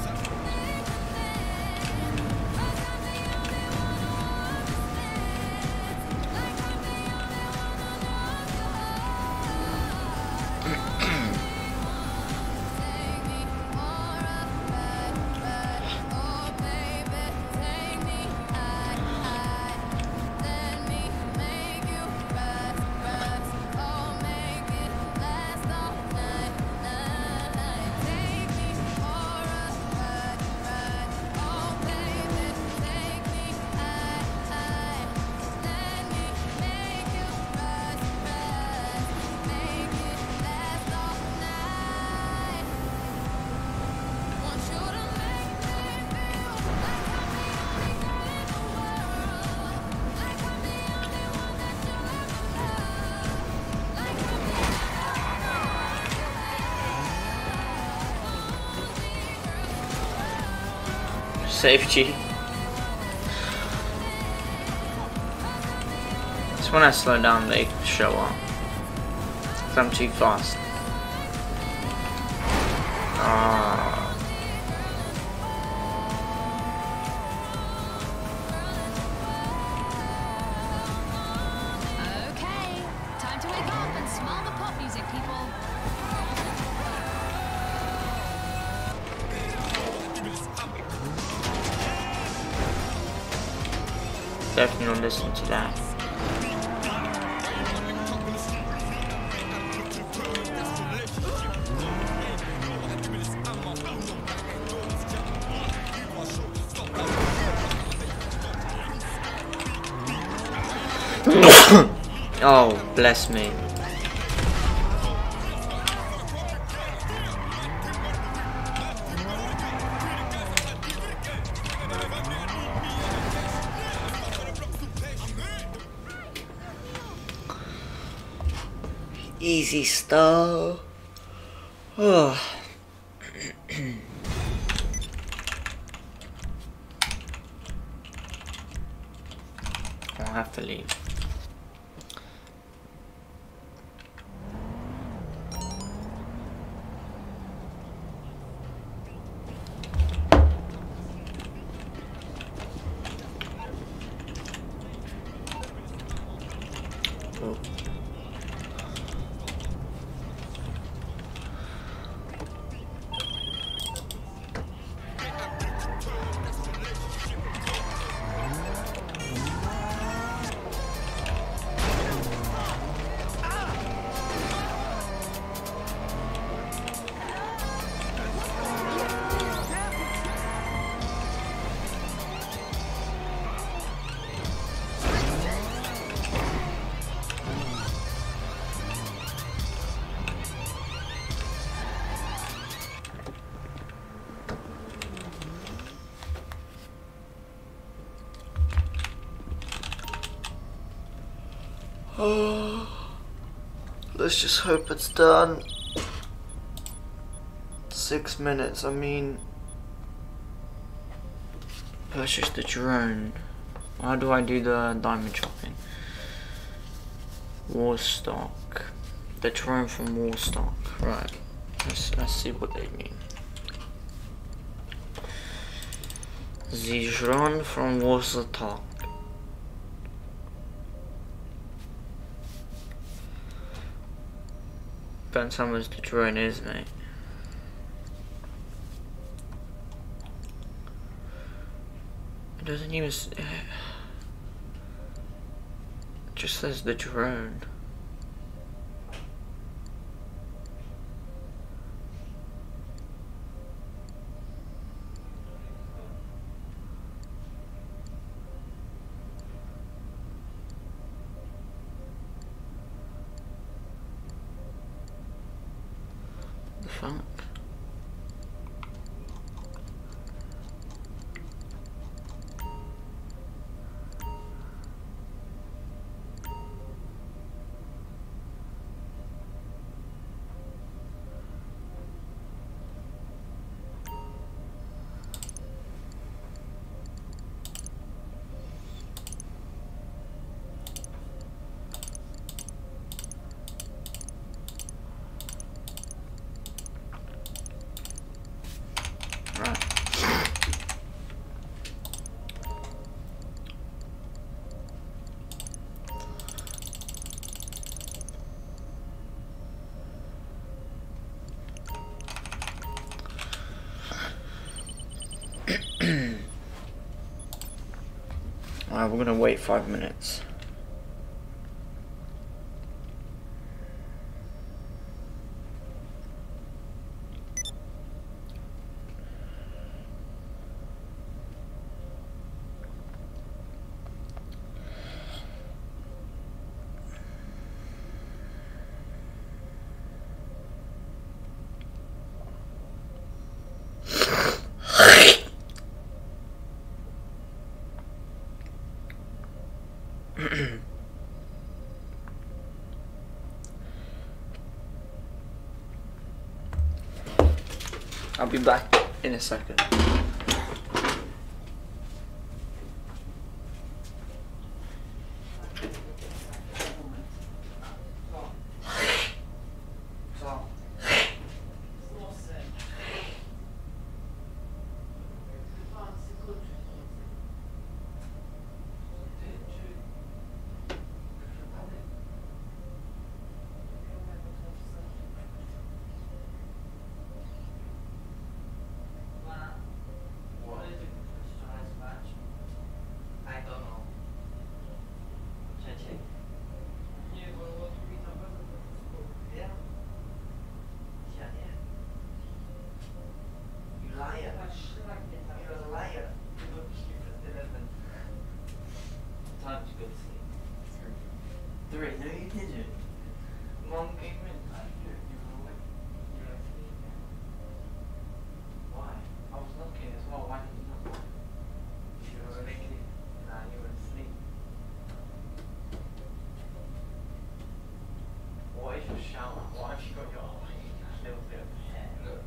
Speaker 1: Safety. It's when I slow down they show up. 'Cause I'm too fast.
Speaker 10: Okay, time to wake up and smell the pop music, people.
Speaker 1: Definitely not listen to that. Oh, bless me. Easy stuff. Oh. I'll have to leave. Oh. Oh, let's just hope it's done. 6 minutes, I mean. Purchase the drone. How do I do the diamond shopping? Warstock. The drone from Warstock. Right. Let's see what they mean. The drone from Warstock. Depends how much the drone is, mate. It doesn't even. It just says the drone. The fuck? Alright, we're gonna wait 5 minutes. I'll be back in a second. Time to go to sleep. 3. No, you didn't. Mom came in. I knew you were awake. You were asleep. Why? I was looking as well. Why did you not? You were awake. Nah, you were asleep. What is your shower? Why have you got your little bit of hair? Look.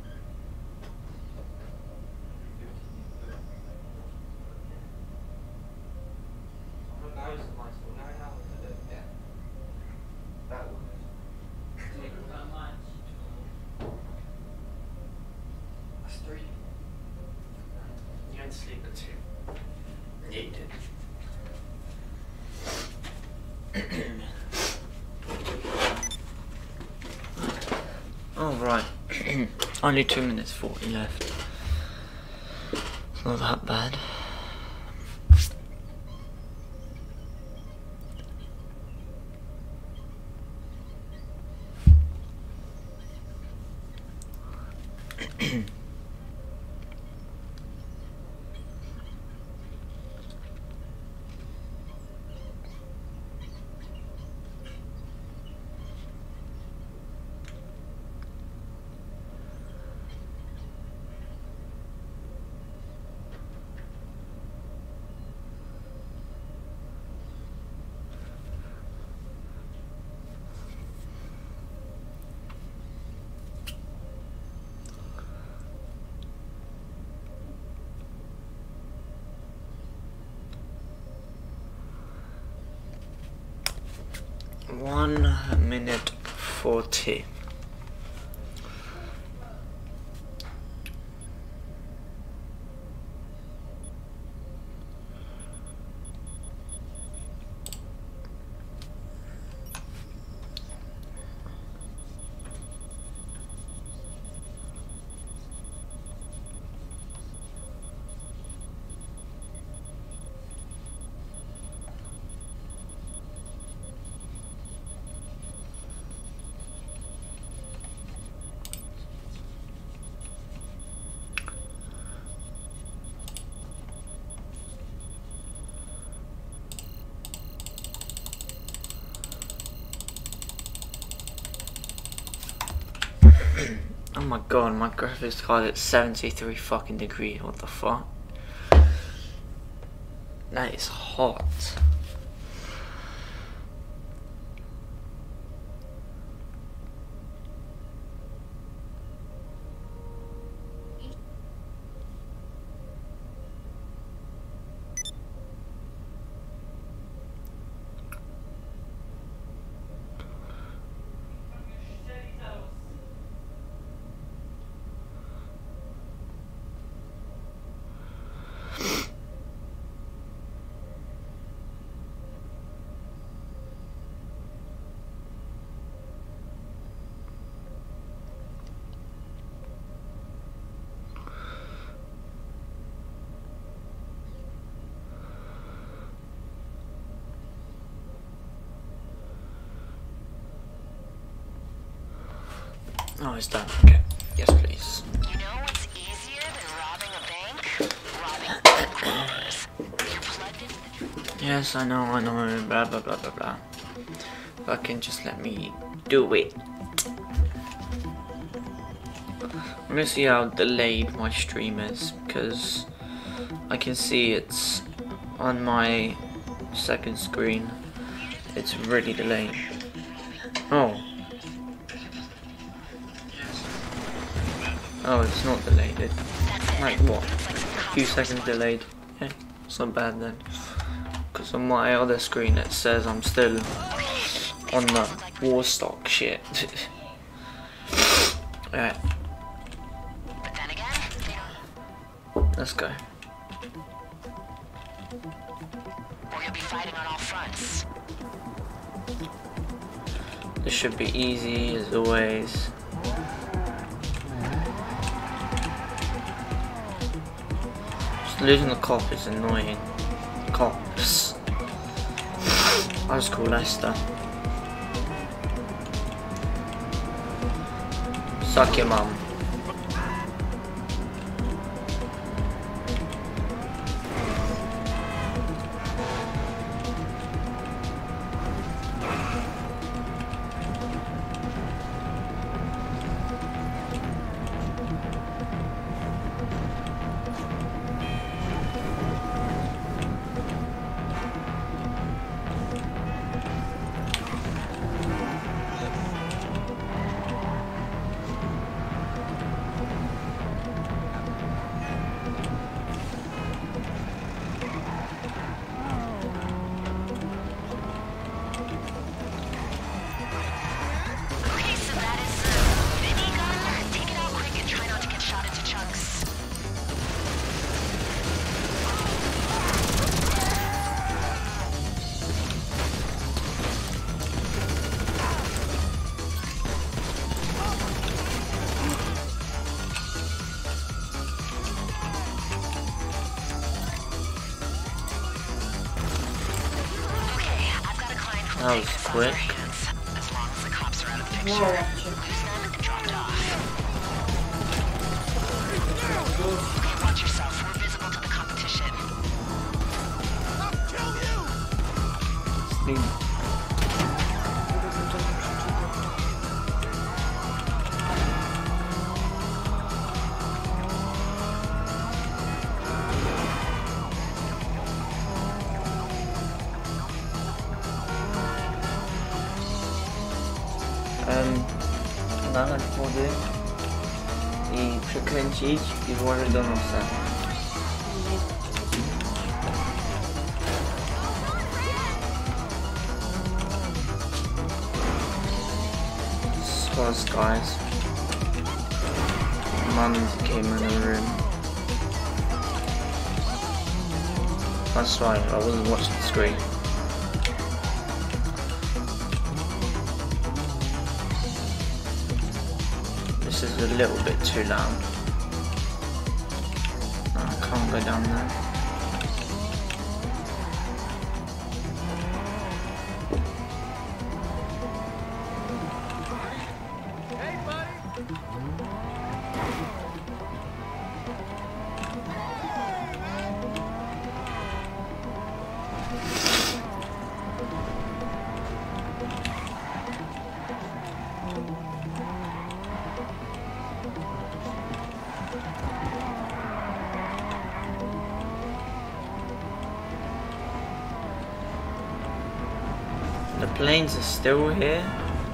Speaker 1: That's 3. You went to sleep at 2. Yeah, you did. Oh, right. Only 2 minutes 40 left. It's not that bad. One minute 40. Oh my god, my graphics card at 73 fucking degrees. What the fuck? That is hot. Oh, it's done. Okay. Yes, please.
Speaker 2: You know what's easier than robbing a bank? Robbing bank robbers. You're plugged into the...
Speaker 1: Yes, I know, blah blah blah blah blah. Fucking just let me do it. I'm gonna see how delayed my stream is, because I can see it's on my second screen. It's really delayed. Oh. Oh, it's not delayed. It's like what? A few seconds delayed. Yeah, it's not bad then. Because on my other screen it says I'm still on the Warstock shit. Alright. Let's go.
Speaker 2: Or you'll be fighting on all fronts.
Speaker 1: This should be easy as always. Losing the cop is annoying. Cops. I was called Lester. Suck your mum. That was quick.
Speaker 2: As long as the cops are out of the picture, lose them and drop it off. Okay, watch yourself. We're visible to the competition.
Speaker 4: I'll kill you!
Speaker 1: Nada de poder i przekręcić i włożyć do nosa. First guys, Mum came in the room. That's right, I wasn't watching the screen. This is a little bit too loud. No, I can't go down there. The planes are still here.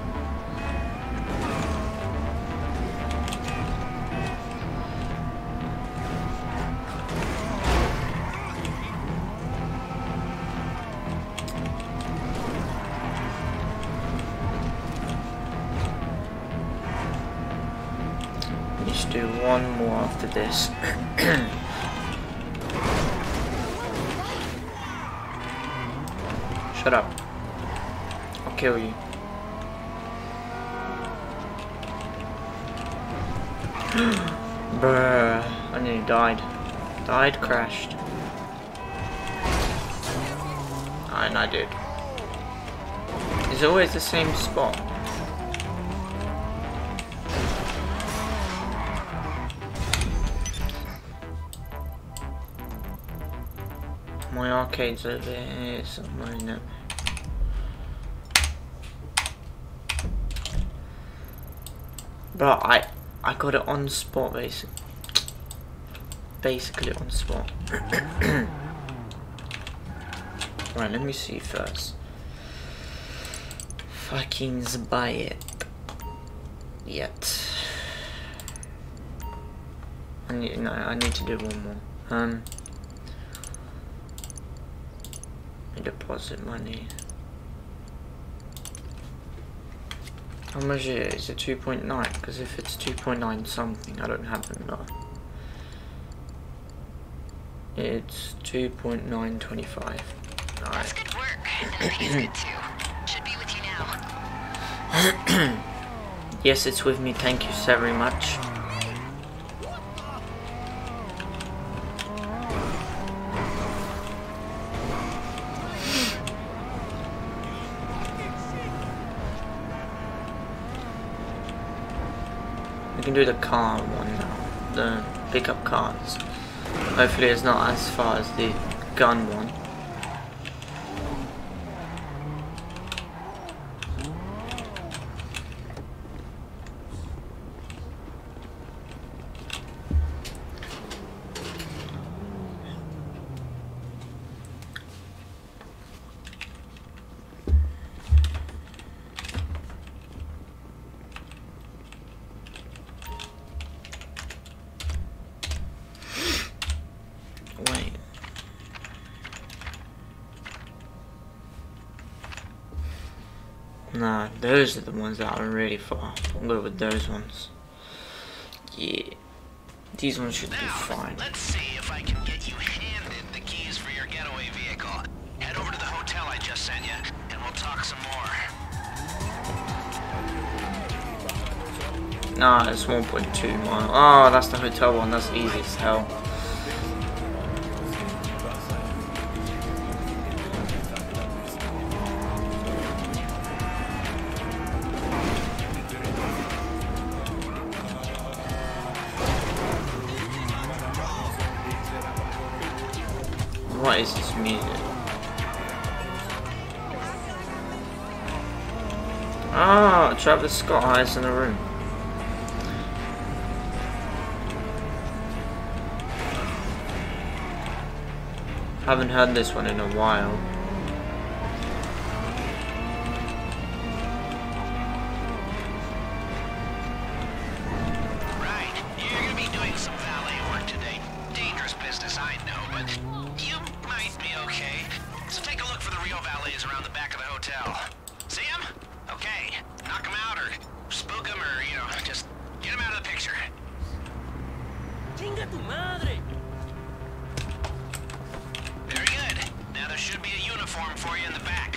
Speaker 1: Let's do one more after this. Shut up. I'll kill you. Bruh, I nearly died. Died, crashed. And I did. It's always the same spot. My arcade's over here somewhere in it. Bro, I got it on spot basically on spot. Right, let me see first. Fucking buy it. Yet. I need to do one more. Deposit money. How much is it? 2.9? Because if it's 2.9 something, I don't have them now. It's 2.925. Alright.
Speaker 2: That's good work. And the pay's good too. Should be with you now.
Speaker 1: Yes, it's with me. Thank you so very much. We can do the car one now, the pickup cars. Hopefully it's not as far as the gun one. Wait. Nah, those are the ones that are really far. I'll go with those ones. Yeah. These ones should be fine.
Speaker 3: Let's see if I can get you handed the keys for your getaway vehicle. Head over to the hotel I just sent you, and we'll talk some more.
Speaker 1: Nah, it's 1.2 miles. Oh, that's the hotel one. That's easy as hell. What is this music? Ah, Travis Scott hides in a room. Haven't heard this one in a while.
Speaker 3: Right, you're gonna be doing some valet work today. Dangerous business, I know, but you might be okay. So take a look for the real valets around the back of the hotel. See them? Okay. Knock them out or spook them or, you know, just get them out of the picture.
Speaker 11: Chinga tu madre!
Speaker 3: Very good. Now there should be a uniform for you in the back.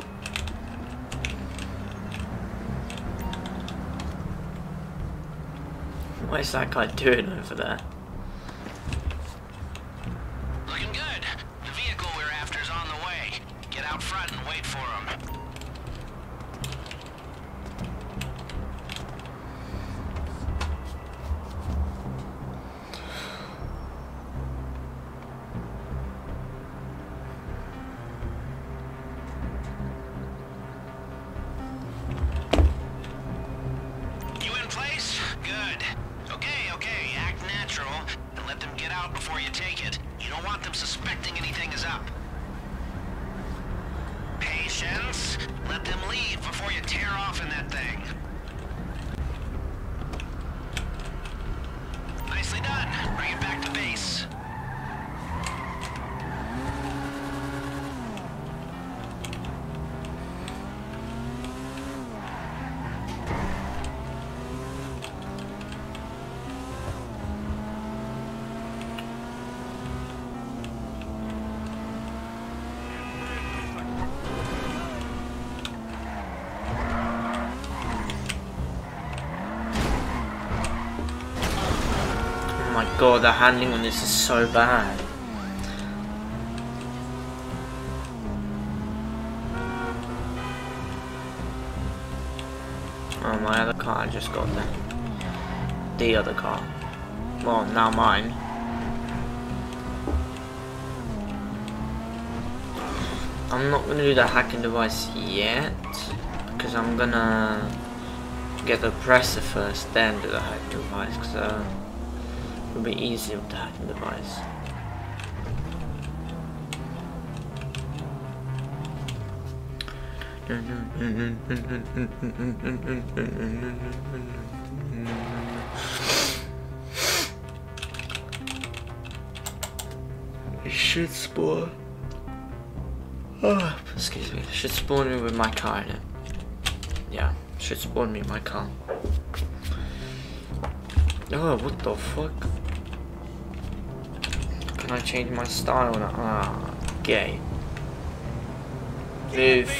Speaker 1: What is that guy doing over there?
Speaker 3: Looking good. The vehicle we're after is on the way. Get out front and wait for him. You in place? Good. Okay, act natural and let them get out before you take it. You don't want them suspecting anything is up. Patience. Let them leave before you tear off in that thing. Nicely done. Bring it back to base.
Speaker 1: Oh my god, the handling on this is so bad. Oh, my other car just got there. The other car. Well, now mine. I'm not gonna do the hacking device yet, because I'm gonna get the presser first, then do the hacking device, because it'll be easier with the hacking device. It should spawn. Oh, excuse me. It should spawn me with my car in it. Yeah, it should spawn me my car. Oh, what the fuck? Can I change my style now? Ah, gay. Move.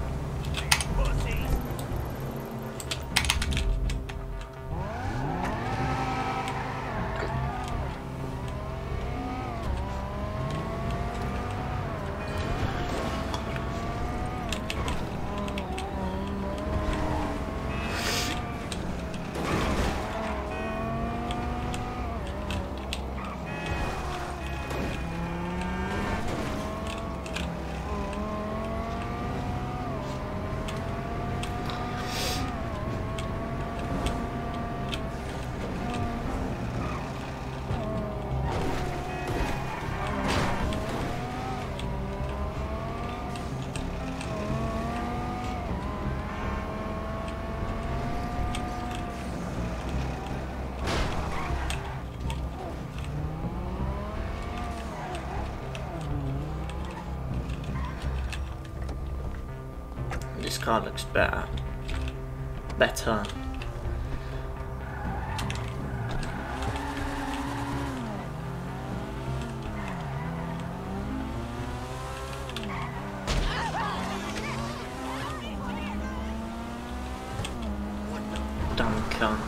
Speaker 1: This car looks better. Better. Dumb cunt.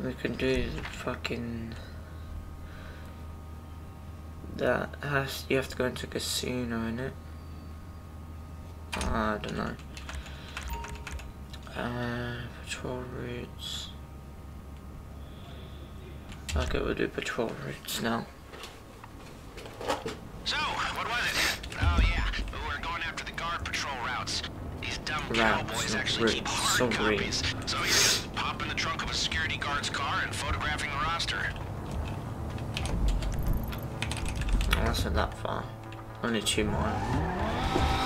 Speaker 1: we can do the fucking... That has... You have to go into a casino, innit? I don't know. Patrol routes. Okay, we'll do patrol routes now.
Speaker 3: So, what was it? Oh yeah, we were going after the guard patrol routes. These dumb cowboys actually keep hard copies. So you just pop in the trunk of a security guard's car and photographing the roster.
Speaker 1: Oh, that's not that far. Only 2 miles.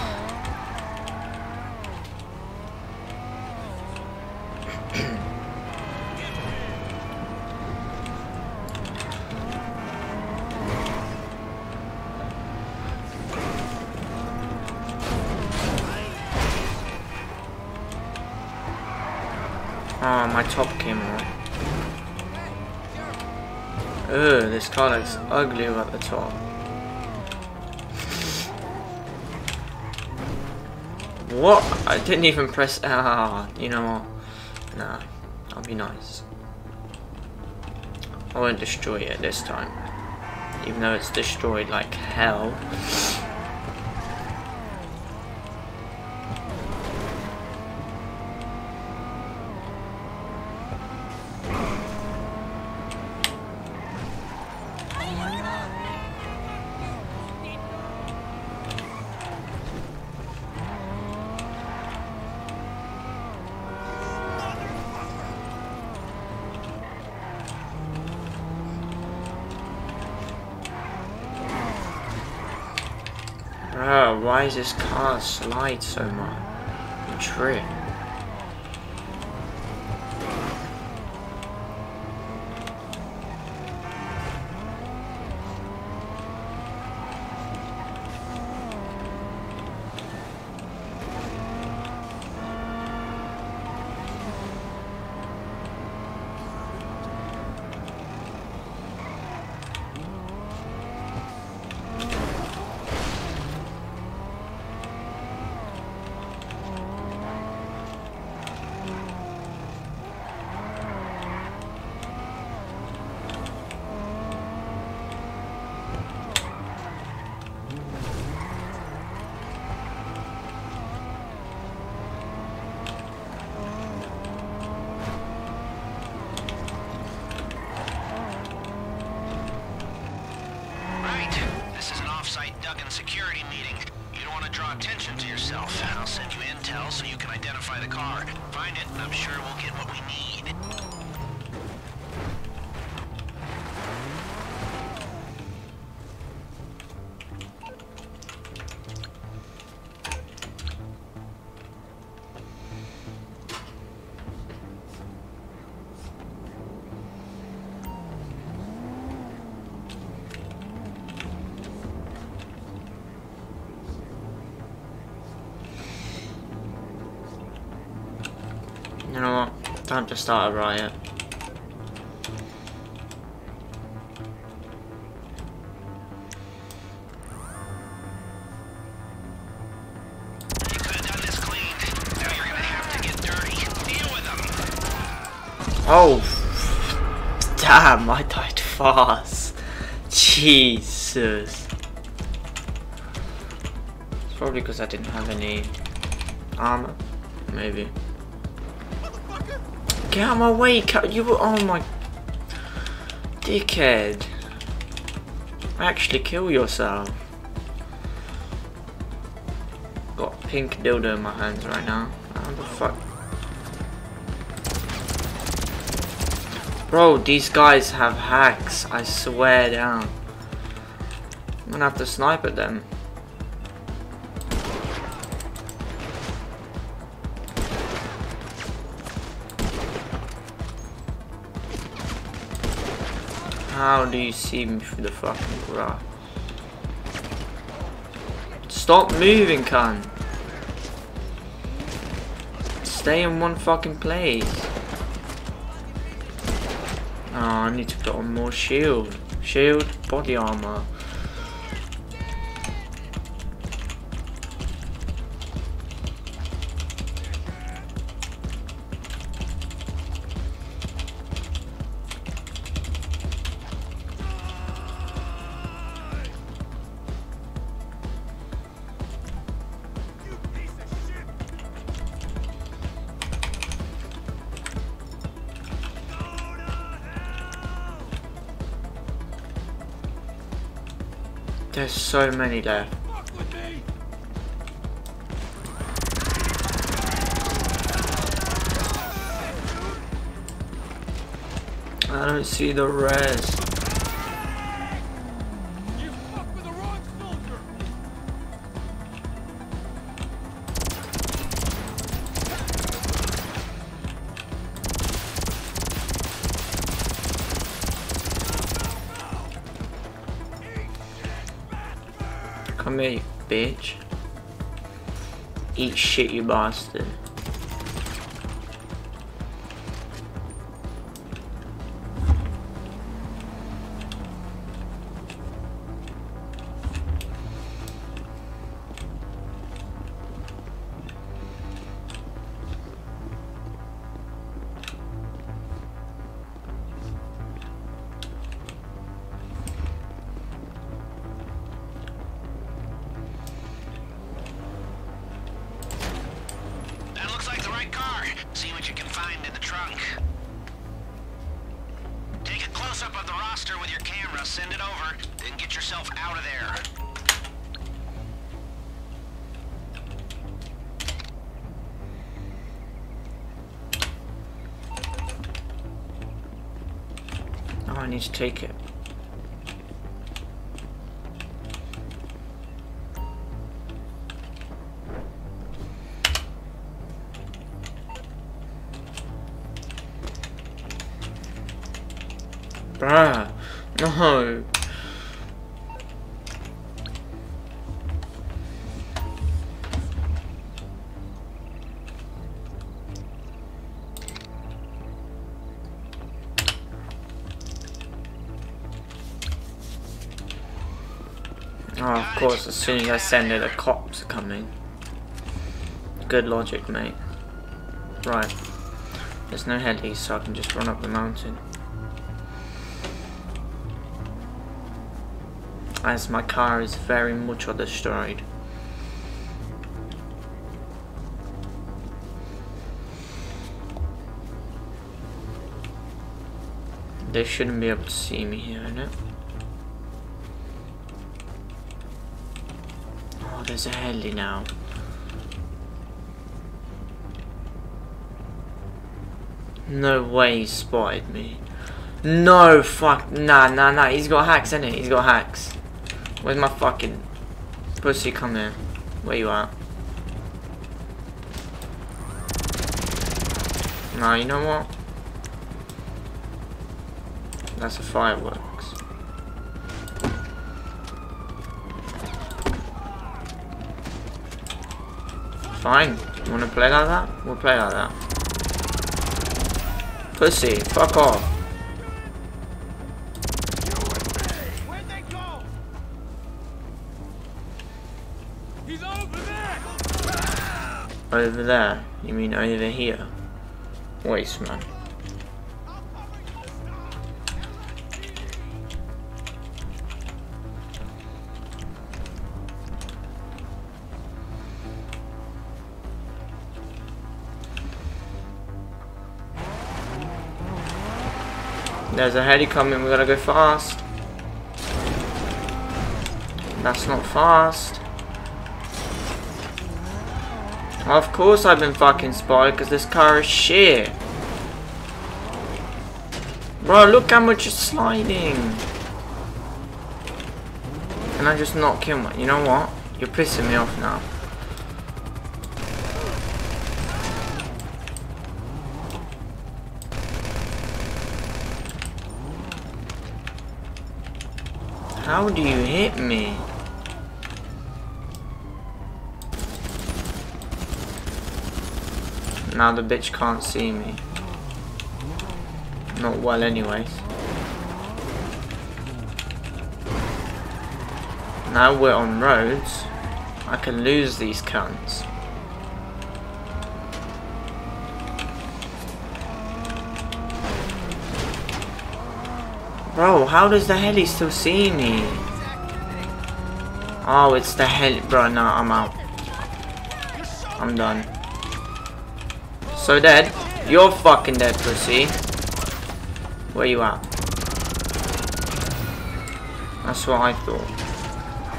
Speaker 1: Oh, my top came right. Ugh, this car looks ugly at the top. What? I didn't even press. Ah, you know what? Nah, I'll be nice. I won't destroy it this time. Even though it's destroyed like hell. Why is this car slide so much? And trip.
Speaker 3: Security meeting. You don't want to draw attention to yourself. I'll send you intel so you can identify the car. Find it, and I'm sure we'll get what we need.
Speaker 1: You know what? Time to start a riot.
Speaker 3: You could have done this clean. Now you're gonna have to get dirty. Deal with them.
Speaker 1: Oh, damn! I died fast. Jesus. It's probably because I didn't have any armor. Maybe. Get out of my way, you were, oh my dickhead. Actually kill yourself. Got a pink dildo in my hands right now. How the fuck? Bro, these guys have hacks, I swear down. I'm gonna have to snipe at them. How do you see me through the fucking grass? Stop moving, cunt! Stay in one fucking place. Oh, I need to put on more shield. Shield, body armor. There's so many left. I don't see the rest.
Speaker 4: You fuck with the wrong soldier.
Speaker 1: Come here, you bitch. Eat shit, you bastard.
Speaker 3: That looks like the right car. See what you can find in the trunk. Take a close-up of the roster with your camera, send it over, then get yourself out of there.
Speaker 1: Oh, I need to take it. Bruh, no. Oh, of course, as soon as I send it, the cops are coming. Good logic, mate. Right. There's no heli, so I can just run up the mountain. As my car is very much destroyed. They shouldn't be able to see me here, innit? Oh, there's a heli now. No way he spotted me. No, fuck, nah, he's got hacks, innit? He's got hacks. Where's my fucking pussy? Come here. Where you at? Nah, you know what? That's a fireworks. Fine. You wanna play like that? We'll play like that. Pussy, fuck off.
Speaker 4: Where'd they go? He's over there.
Speaker 1: Over there? You mean over here? Waste, man. There's a heli coming, we gotta go fast. That's not fast. Of course I've been fucking spotted because this car is shit. Bro, look how much it's sliding. Can I just not kill my... You know what? You're pissing me off now. How do you hit me? Now the bitch can't see me. Not well anyways. Now we're on roads. I can lose these cunts. Bro, how does the heli still see me? Oh, it's the heli. Bro, no, I'm out. I'm done. So dead? You're fucking dead, pussy. Where you at? That's what I thought.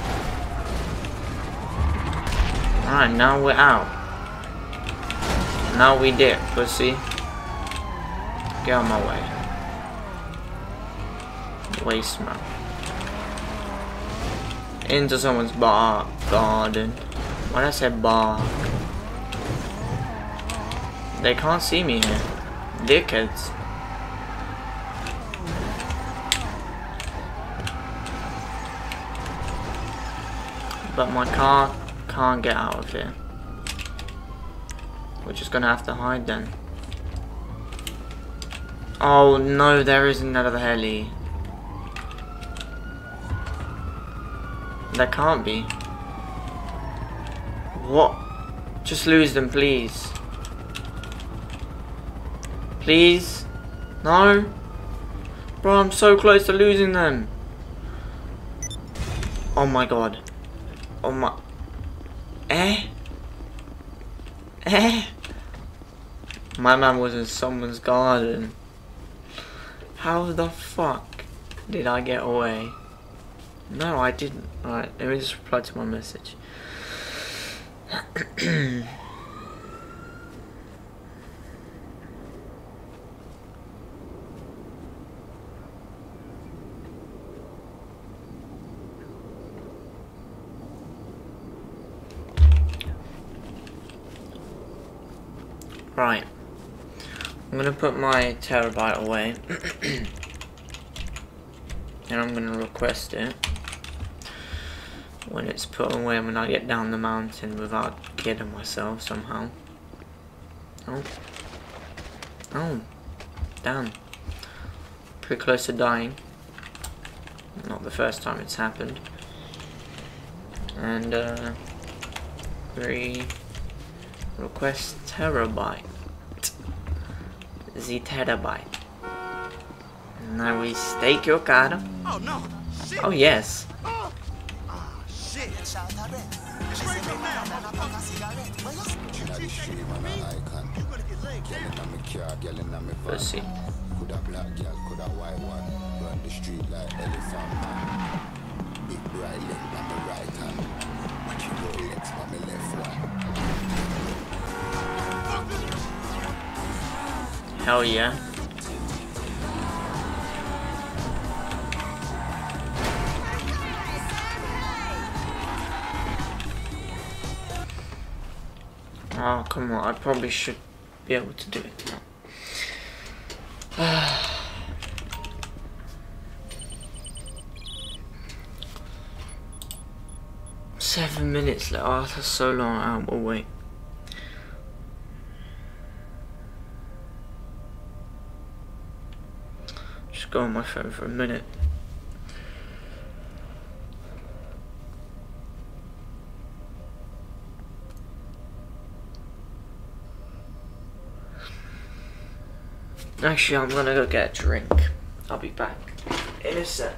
Speaker 1: Alright, now we're out. Now we dip, pussy. Get out of my way. Waste man. Into someone's garden. Why did I say bark? They can't see me here. Dickheads. But my car can't get out of here. We're just gonna have to hide then. Oh no, there is another heli. There can't be. What? Just lose them, please. Please? No? Bro, I'm so close to losing them. Oh my god. Oh my... My man was in someone's garden. How the fuck did I get away? No, I didn't. Alright, let me just reply to my message. Right. I'm gonna put my terabyte away. And I'm gonna request it when it's put away when I get down the mountain without kidding myself somehow. Oh. Oh. Damn. Pretty close to dying. Not the first time it's happened. And request terabyte. The terabyte. Now we stake your card.
Speaker 4: Oh no! Shit!
Speaker 1: Oh yes.
Speaker 4: Oh shit! Straight up now, motherfucker!
Speaker 1: Let's see.
Speaker 5: Coulda black girl, coulda white one. Run the street like elephant man. Big bright leg on the right hand. Watch you go legs on the left one.
Speaker 1: Hell yeah. Oh, come on. I probably should be able to do it now. 7 minutes left. Oh, that's so long. Oh, wait. Just go on my phone for a minute. Actually, I'm gonna go get a drink. I'll be back in a sec.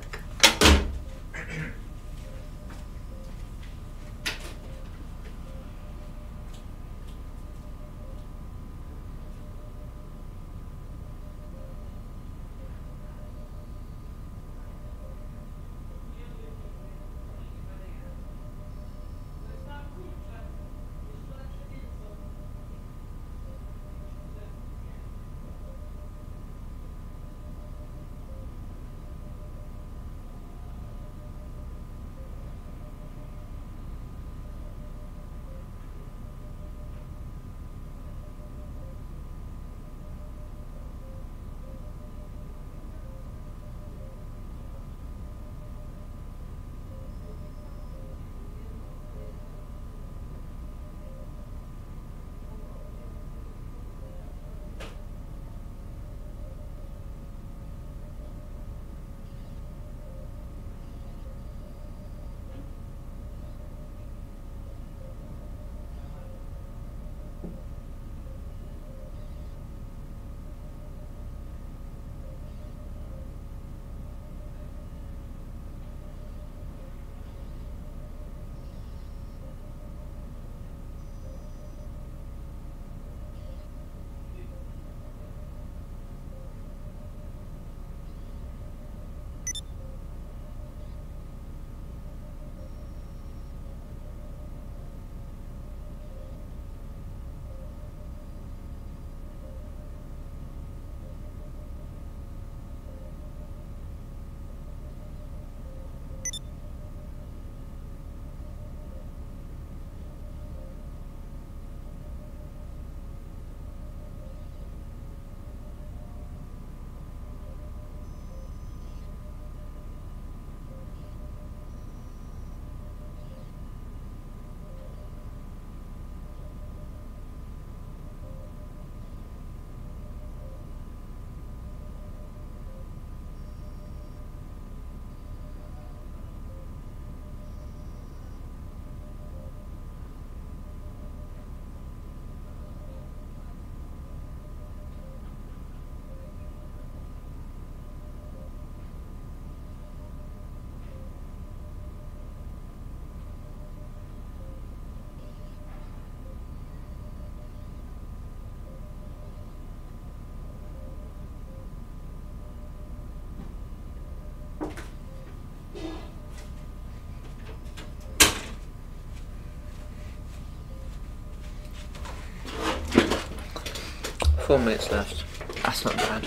Speaker 1: 4 minutes left. That's not bad.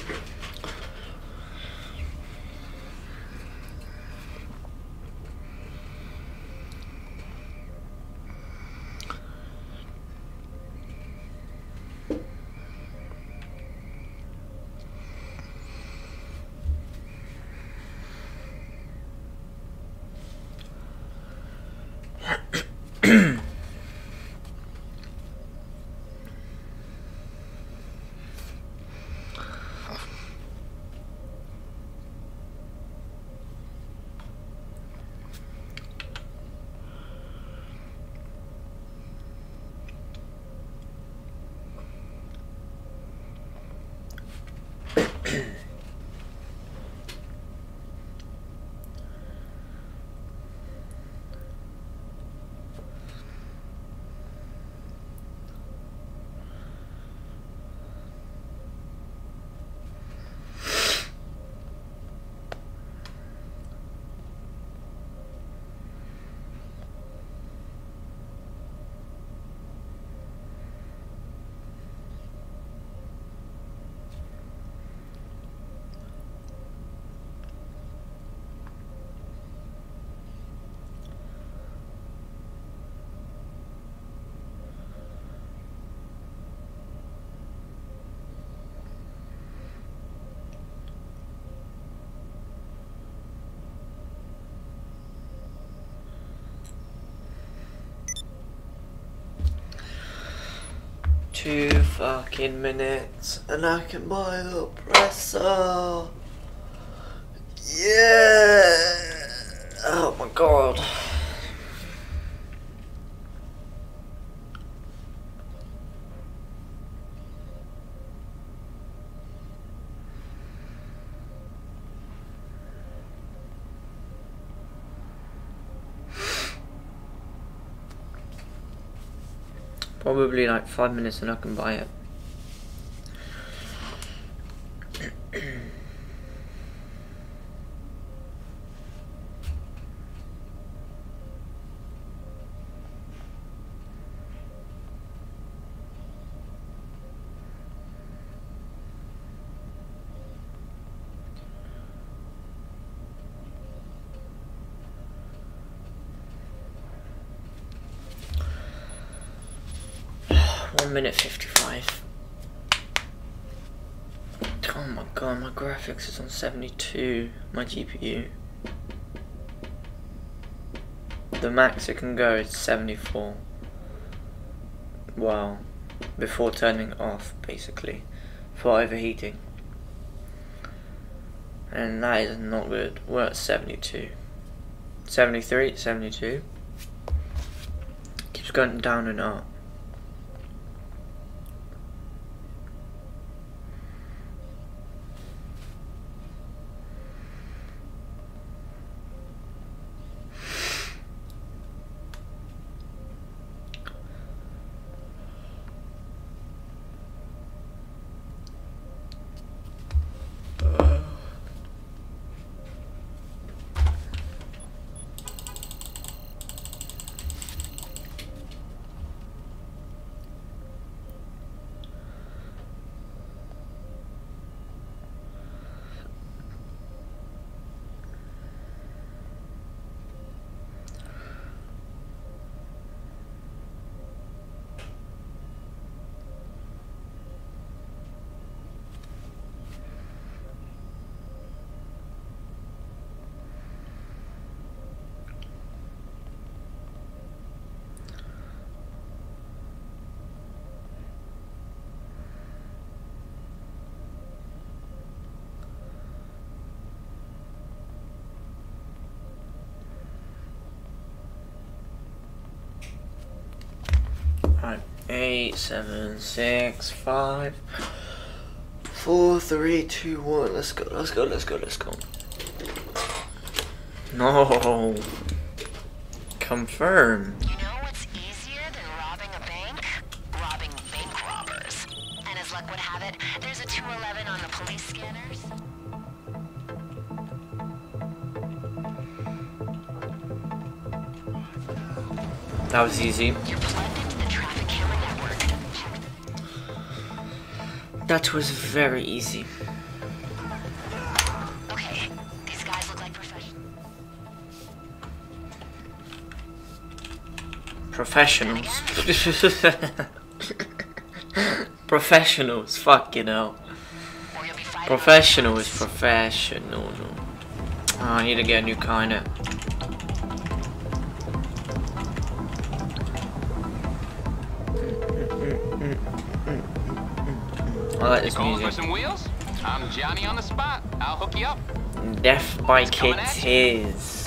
Speaker 1: Two fucking minutes and I can buy the presser. Yeah. Oh my god. Probably like 5 minutes and I can buy it. Minute 55. Oh my god, my graphics is on 72, my GPU. The max it can go is 74. Wow. Before turning off, basically. For overheating. And that is not good. We're at 72. 73, 72. Keeps going down and up. Right, 8, 7, 6, 5, 4, 3, 2, 1. Let's go, let's go, let's go, let's go. No. Confirm.
Speaker 2: You know what's easier than robbing a bank? Robbing bank robbers. And as luck would have it, there's a 211 on the police scanners.
Speaker 1: That was easy.
Speaker 2: You're plugged into the traffic camera network.
Speaker 1: That was very easy.
Speaker 2: Okay, these guys look like
Speaker 1: professionals. Professionals, fucking hell. Professional is professional. Oh, I need to get a new car in it. I like this
Speaker 6: Calling
Speaker 1: music.
Speaker 6: for some wheels? I'm Johnny on the spot. I'll hook you up.
Speaker 1: Death by Kit is.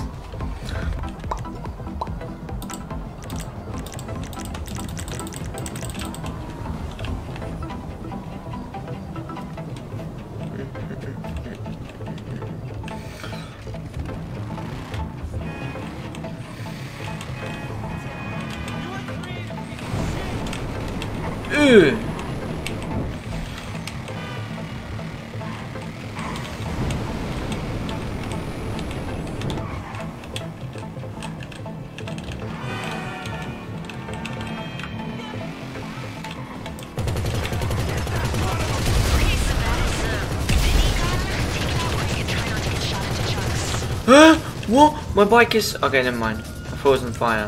Speaker 1: What? My bike is... Okay, never mind. I thought it was on fire.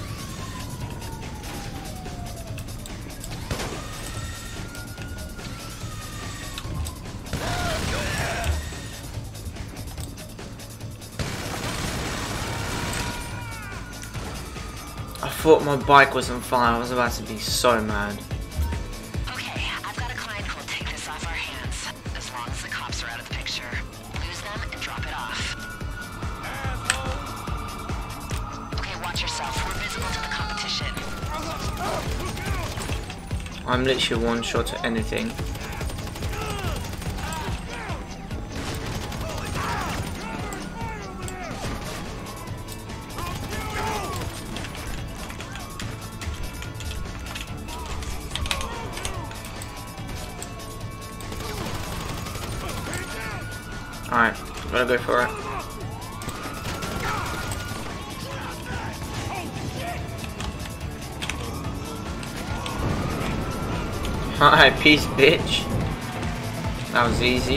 Speaker 1: I thought my bike was on fire. I was about to be so mad.
Speaker 2: Okay, I've got a client who'll take this off our hands, as long as the cops are out of the picture. Lose them and drop it off. Okay, watch yourself. We're visible to the competition.
Speaker 1: I'm literally one shot at anything. Alright, gotta go for it. Hi, peace, bitch. That was easy.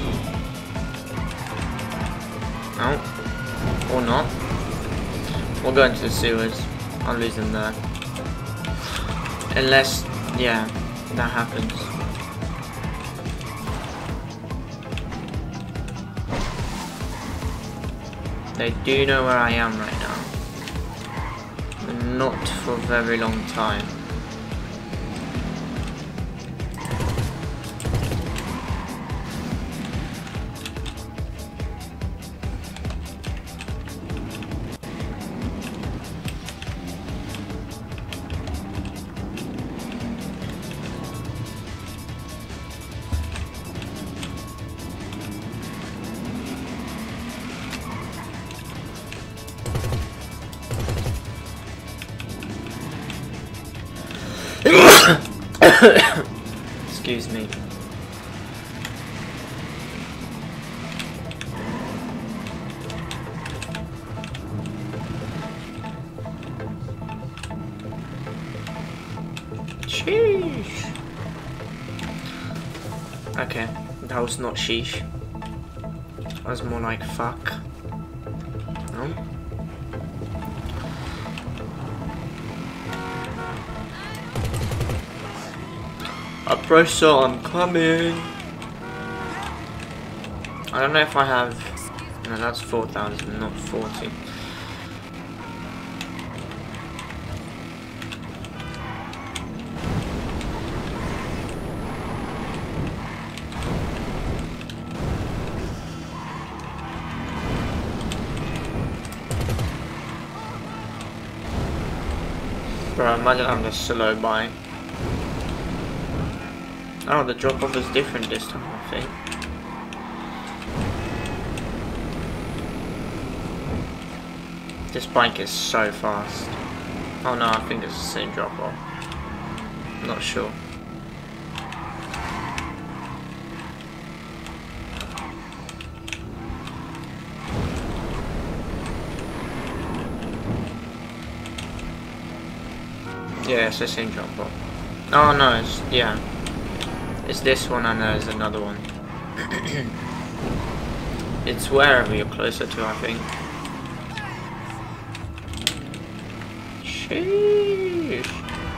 Speaker 1: No. Or not. We'll go into the sewers. I'll lose them there. Unless, yeah, that happens. They do know where I am right now. But not for a very long time. Excuse me. Sheesh. Okay, that was not sheesh. That was more like fuck. No? Oppressor, I'm coming. I don't know if I have. No, that's 4,000, not 40. Bro, imagine having a slow buy. Oh, the drop off is different this time, I think. This bike is so fast. Oh no, I think it's the same drop off. Not sure. Yeah, it's the same drop off. Oh no, it's, yeah. It's this one and there's another one. It's wherever you're closer to, I think. Sheesh.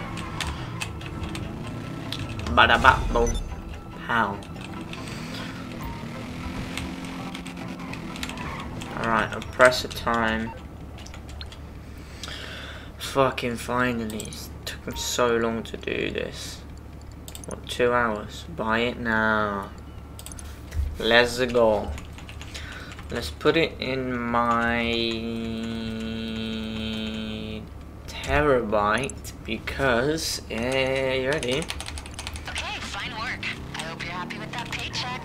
Speaker 1: Bada bap boom. How? Alright, oppressor time. Fucking finally. It took me so long to do this. What, 2 hours? Buy it now. Let's go. Let's put it in my terabyte because you ready?
Speaker 2: Okay, fine work. I hope you're happy with that paycheck.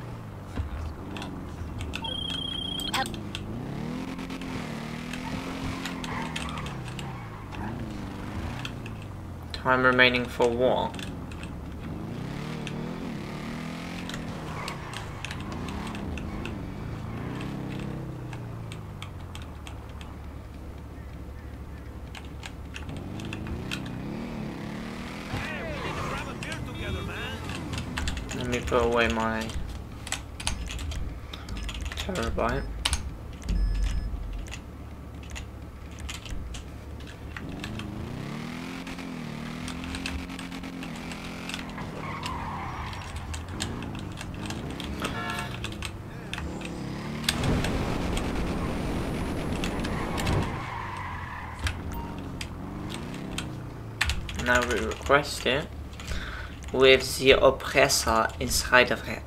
Speaker 1: Time remaining for what? Let me put away my terabyte. Now we request it with the oppressor inside of it.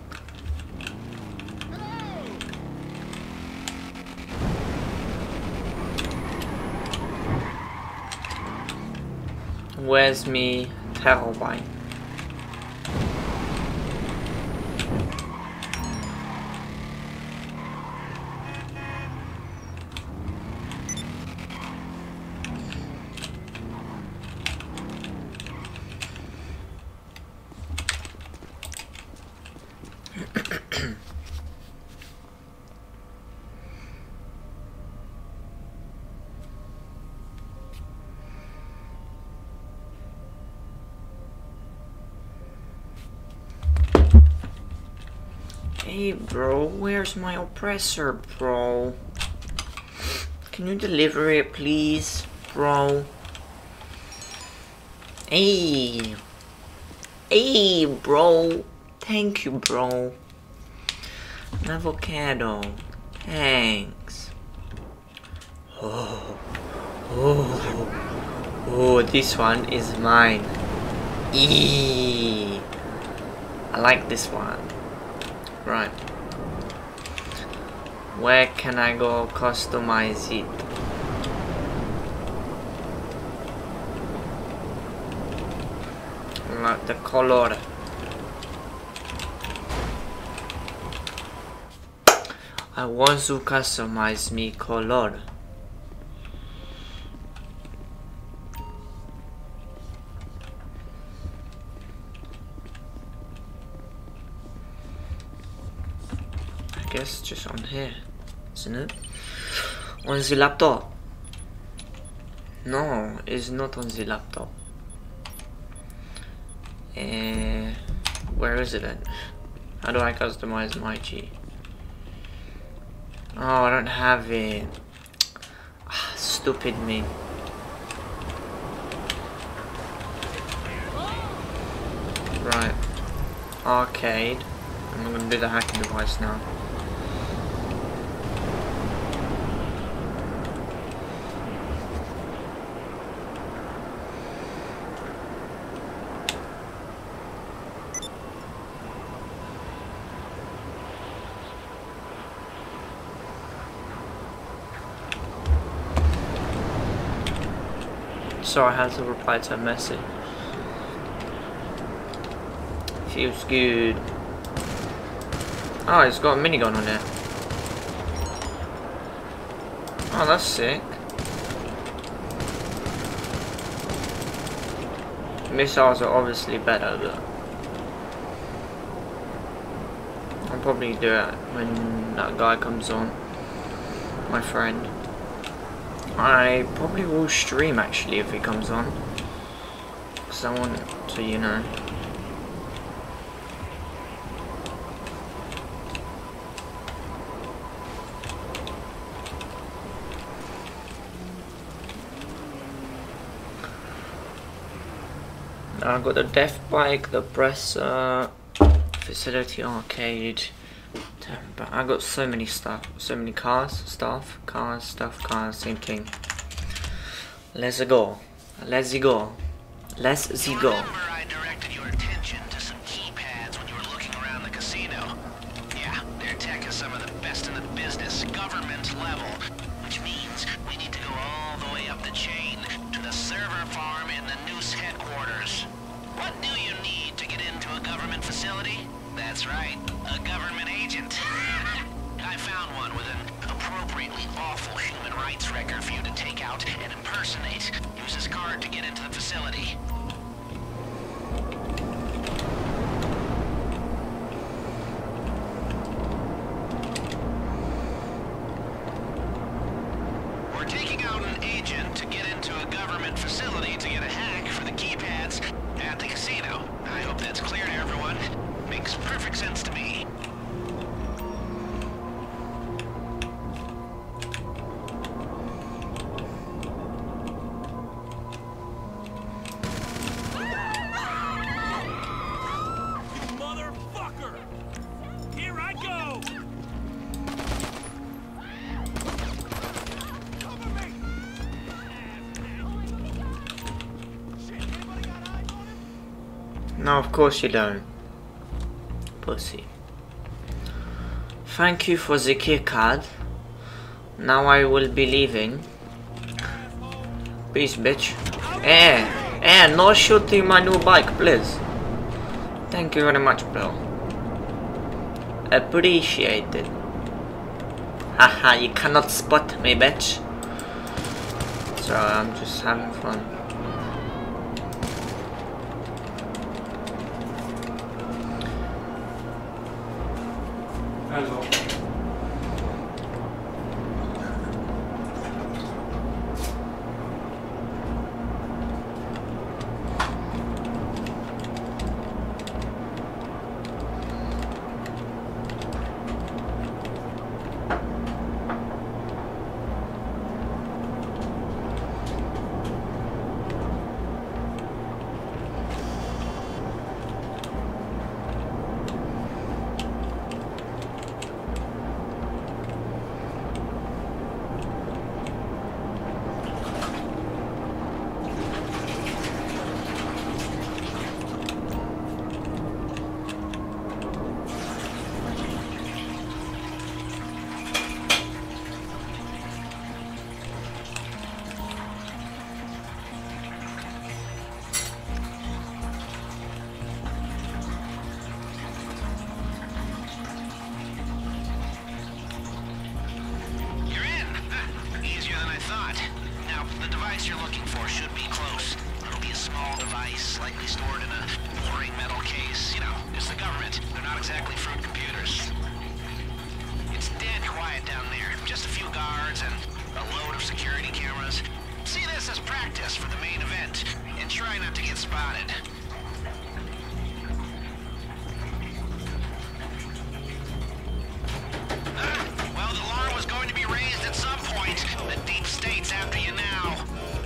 Speaker 1: Where's me terabyte? Hey bro, where's my oppressor, bro? Can you deliver it please, bro? Hey! Hey bro! Thank you, bro. An avocado. Thanks. Oh. Oh. Oh, this one is mine. Eee. I like this one. Right. Where can I go customize it? Like the color. I want to customize me color. I guess just on here, isn't it? On the laptop. No, it's not on the laptop. Where is it then? How do I customize my G? Oh, I don't have it. Ah, stupid me. Right. Arcade. I'm gonna do the hacking device now. So I had to reply to a message. Feels good. Oh, it's got a minigun on it. Oh, that's sick. Missiles are obviously better, but I'll probably do it when that guy comes on. My friend. I probably will stream actually if he comes on, because I want to, you know, I got the death bike, the presser, facility arcade. But I got so many stuff, so many cars, stuff, same thing. Let's go. Let's go. Let's go.
Speaker 3: Remember I directed your attention to some keypads when you were looking around the casino? Yeah, their tech is some of the best in the business, government level, which means we need to go all the way up the chain to the server farm in the Noose headquarters. What do you need to get into a government facility? That's right, a government agent. I found one with an appropriately awful human rights record for you to take out and impersonate. Use his card to get into the facility. We're taking out an agent to get into a government facility to get a hack for the keypads at the casino. I hope that's clear to everyone. Makes perfect sense to me.
Speaker 4: Motherfucker! Here I go! Cover me! Shit, anybody got eyes on him?
Speaker 1: No, of course you don't. Pussy. Thank you for the key card. Now I will be leaving. Peace, bitch. No shooting my new bike, please. Thank you very much, bro. Appreciate it. Haha, you cannot spot me, bitch. So I'm just having fun. Hello.
Speaker 3: You're looking for should be close. It'll be a small device, likely stored in a boring metal case. You know, it's the government. They're not exactly fruit computers. It's dead quiet down there. Just a few guards and a load of security cameras. See this as practice for the main event, and try not to get spotted. Well, the alarm was going to be raised at some point. The deep state's after you now.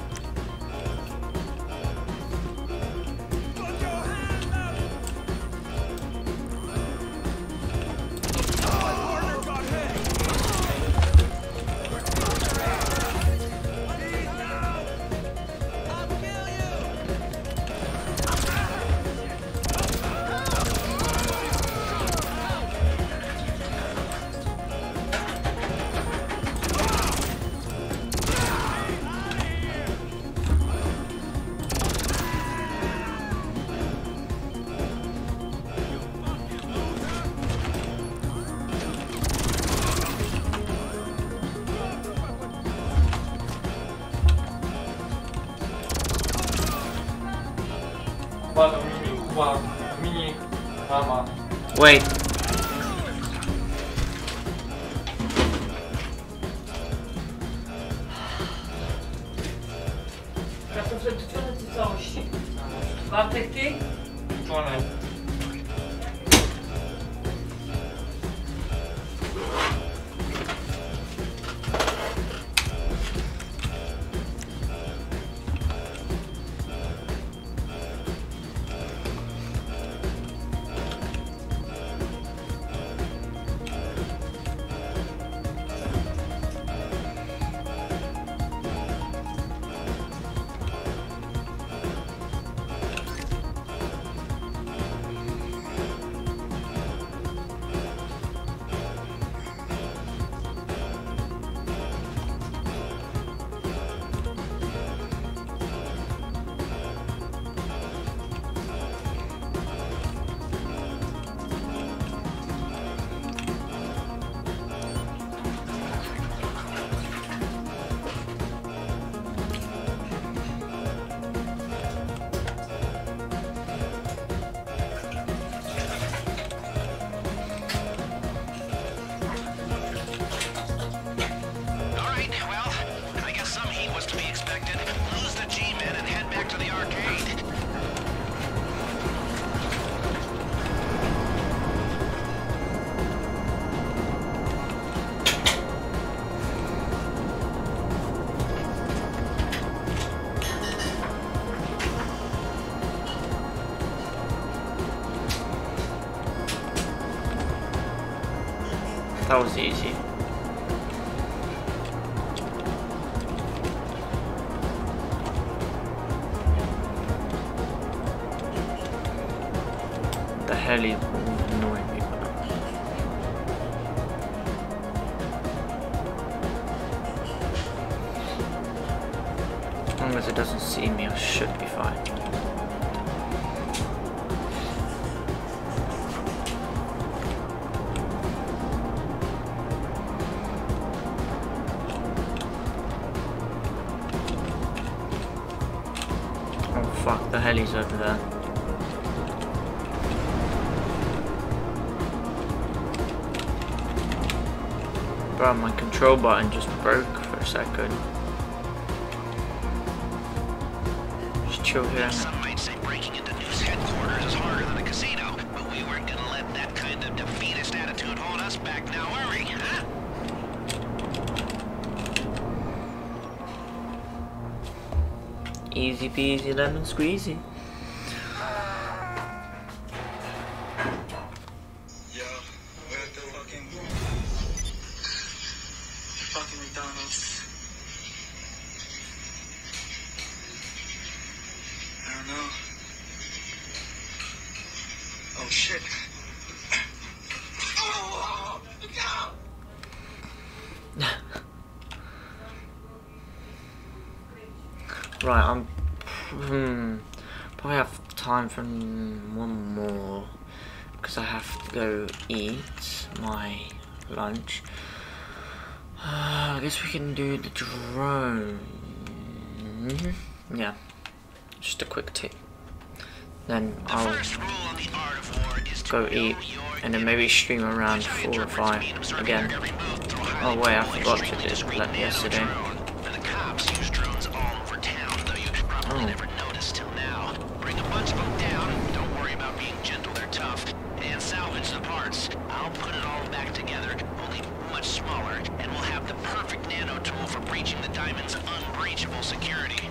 Speaker 1: Wait. That was easy. The heli will annoy me. As long as it doesn't see me, I should be fine. Oh fuck, the heli's over there. Bro, my control button just broke for a second. Just chill here.
Speaker 3: Some might say breaking into news headquarters is harder than a casino, but we weren't gonna let that kind of defeatist attitude hold us back now, are we? Huh?
Speaker 1: Easy peasy lemon squeezy.
Speaker 11: Yo, we're at the fucking McDonald's. I don't know. Oh shit. Oh, no.
Speaker 1: Right, I'm probably have time for one more because I have to go eat my lunch. I guess we can do the drone. Yeah, just a quick tip. Then I'll go eat and then maybe stream around 4 or 5 again. Oh wait, I forgot to do that yesterday.
Speaker 3: Probably never noticed till now. Bring a bunch of them down. Don't worry about being gentle, they're tough. And salvage the parts. I'll put it all back together, only much smaller, and we'll have the perfect nano tool for breaching the diamond's unbreachable security.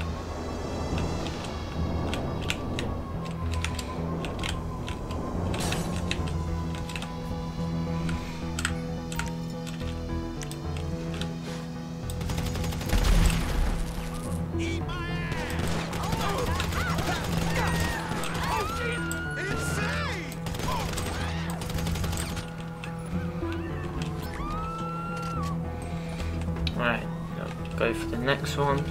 Speaker 1: Right, go for the next one.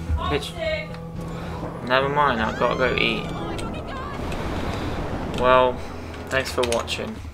Speaker 1: Never mind, I've got to go eat. Well, thanks for watching.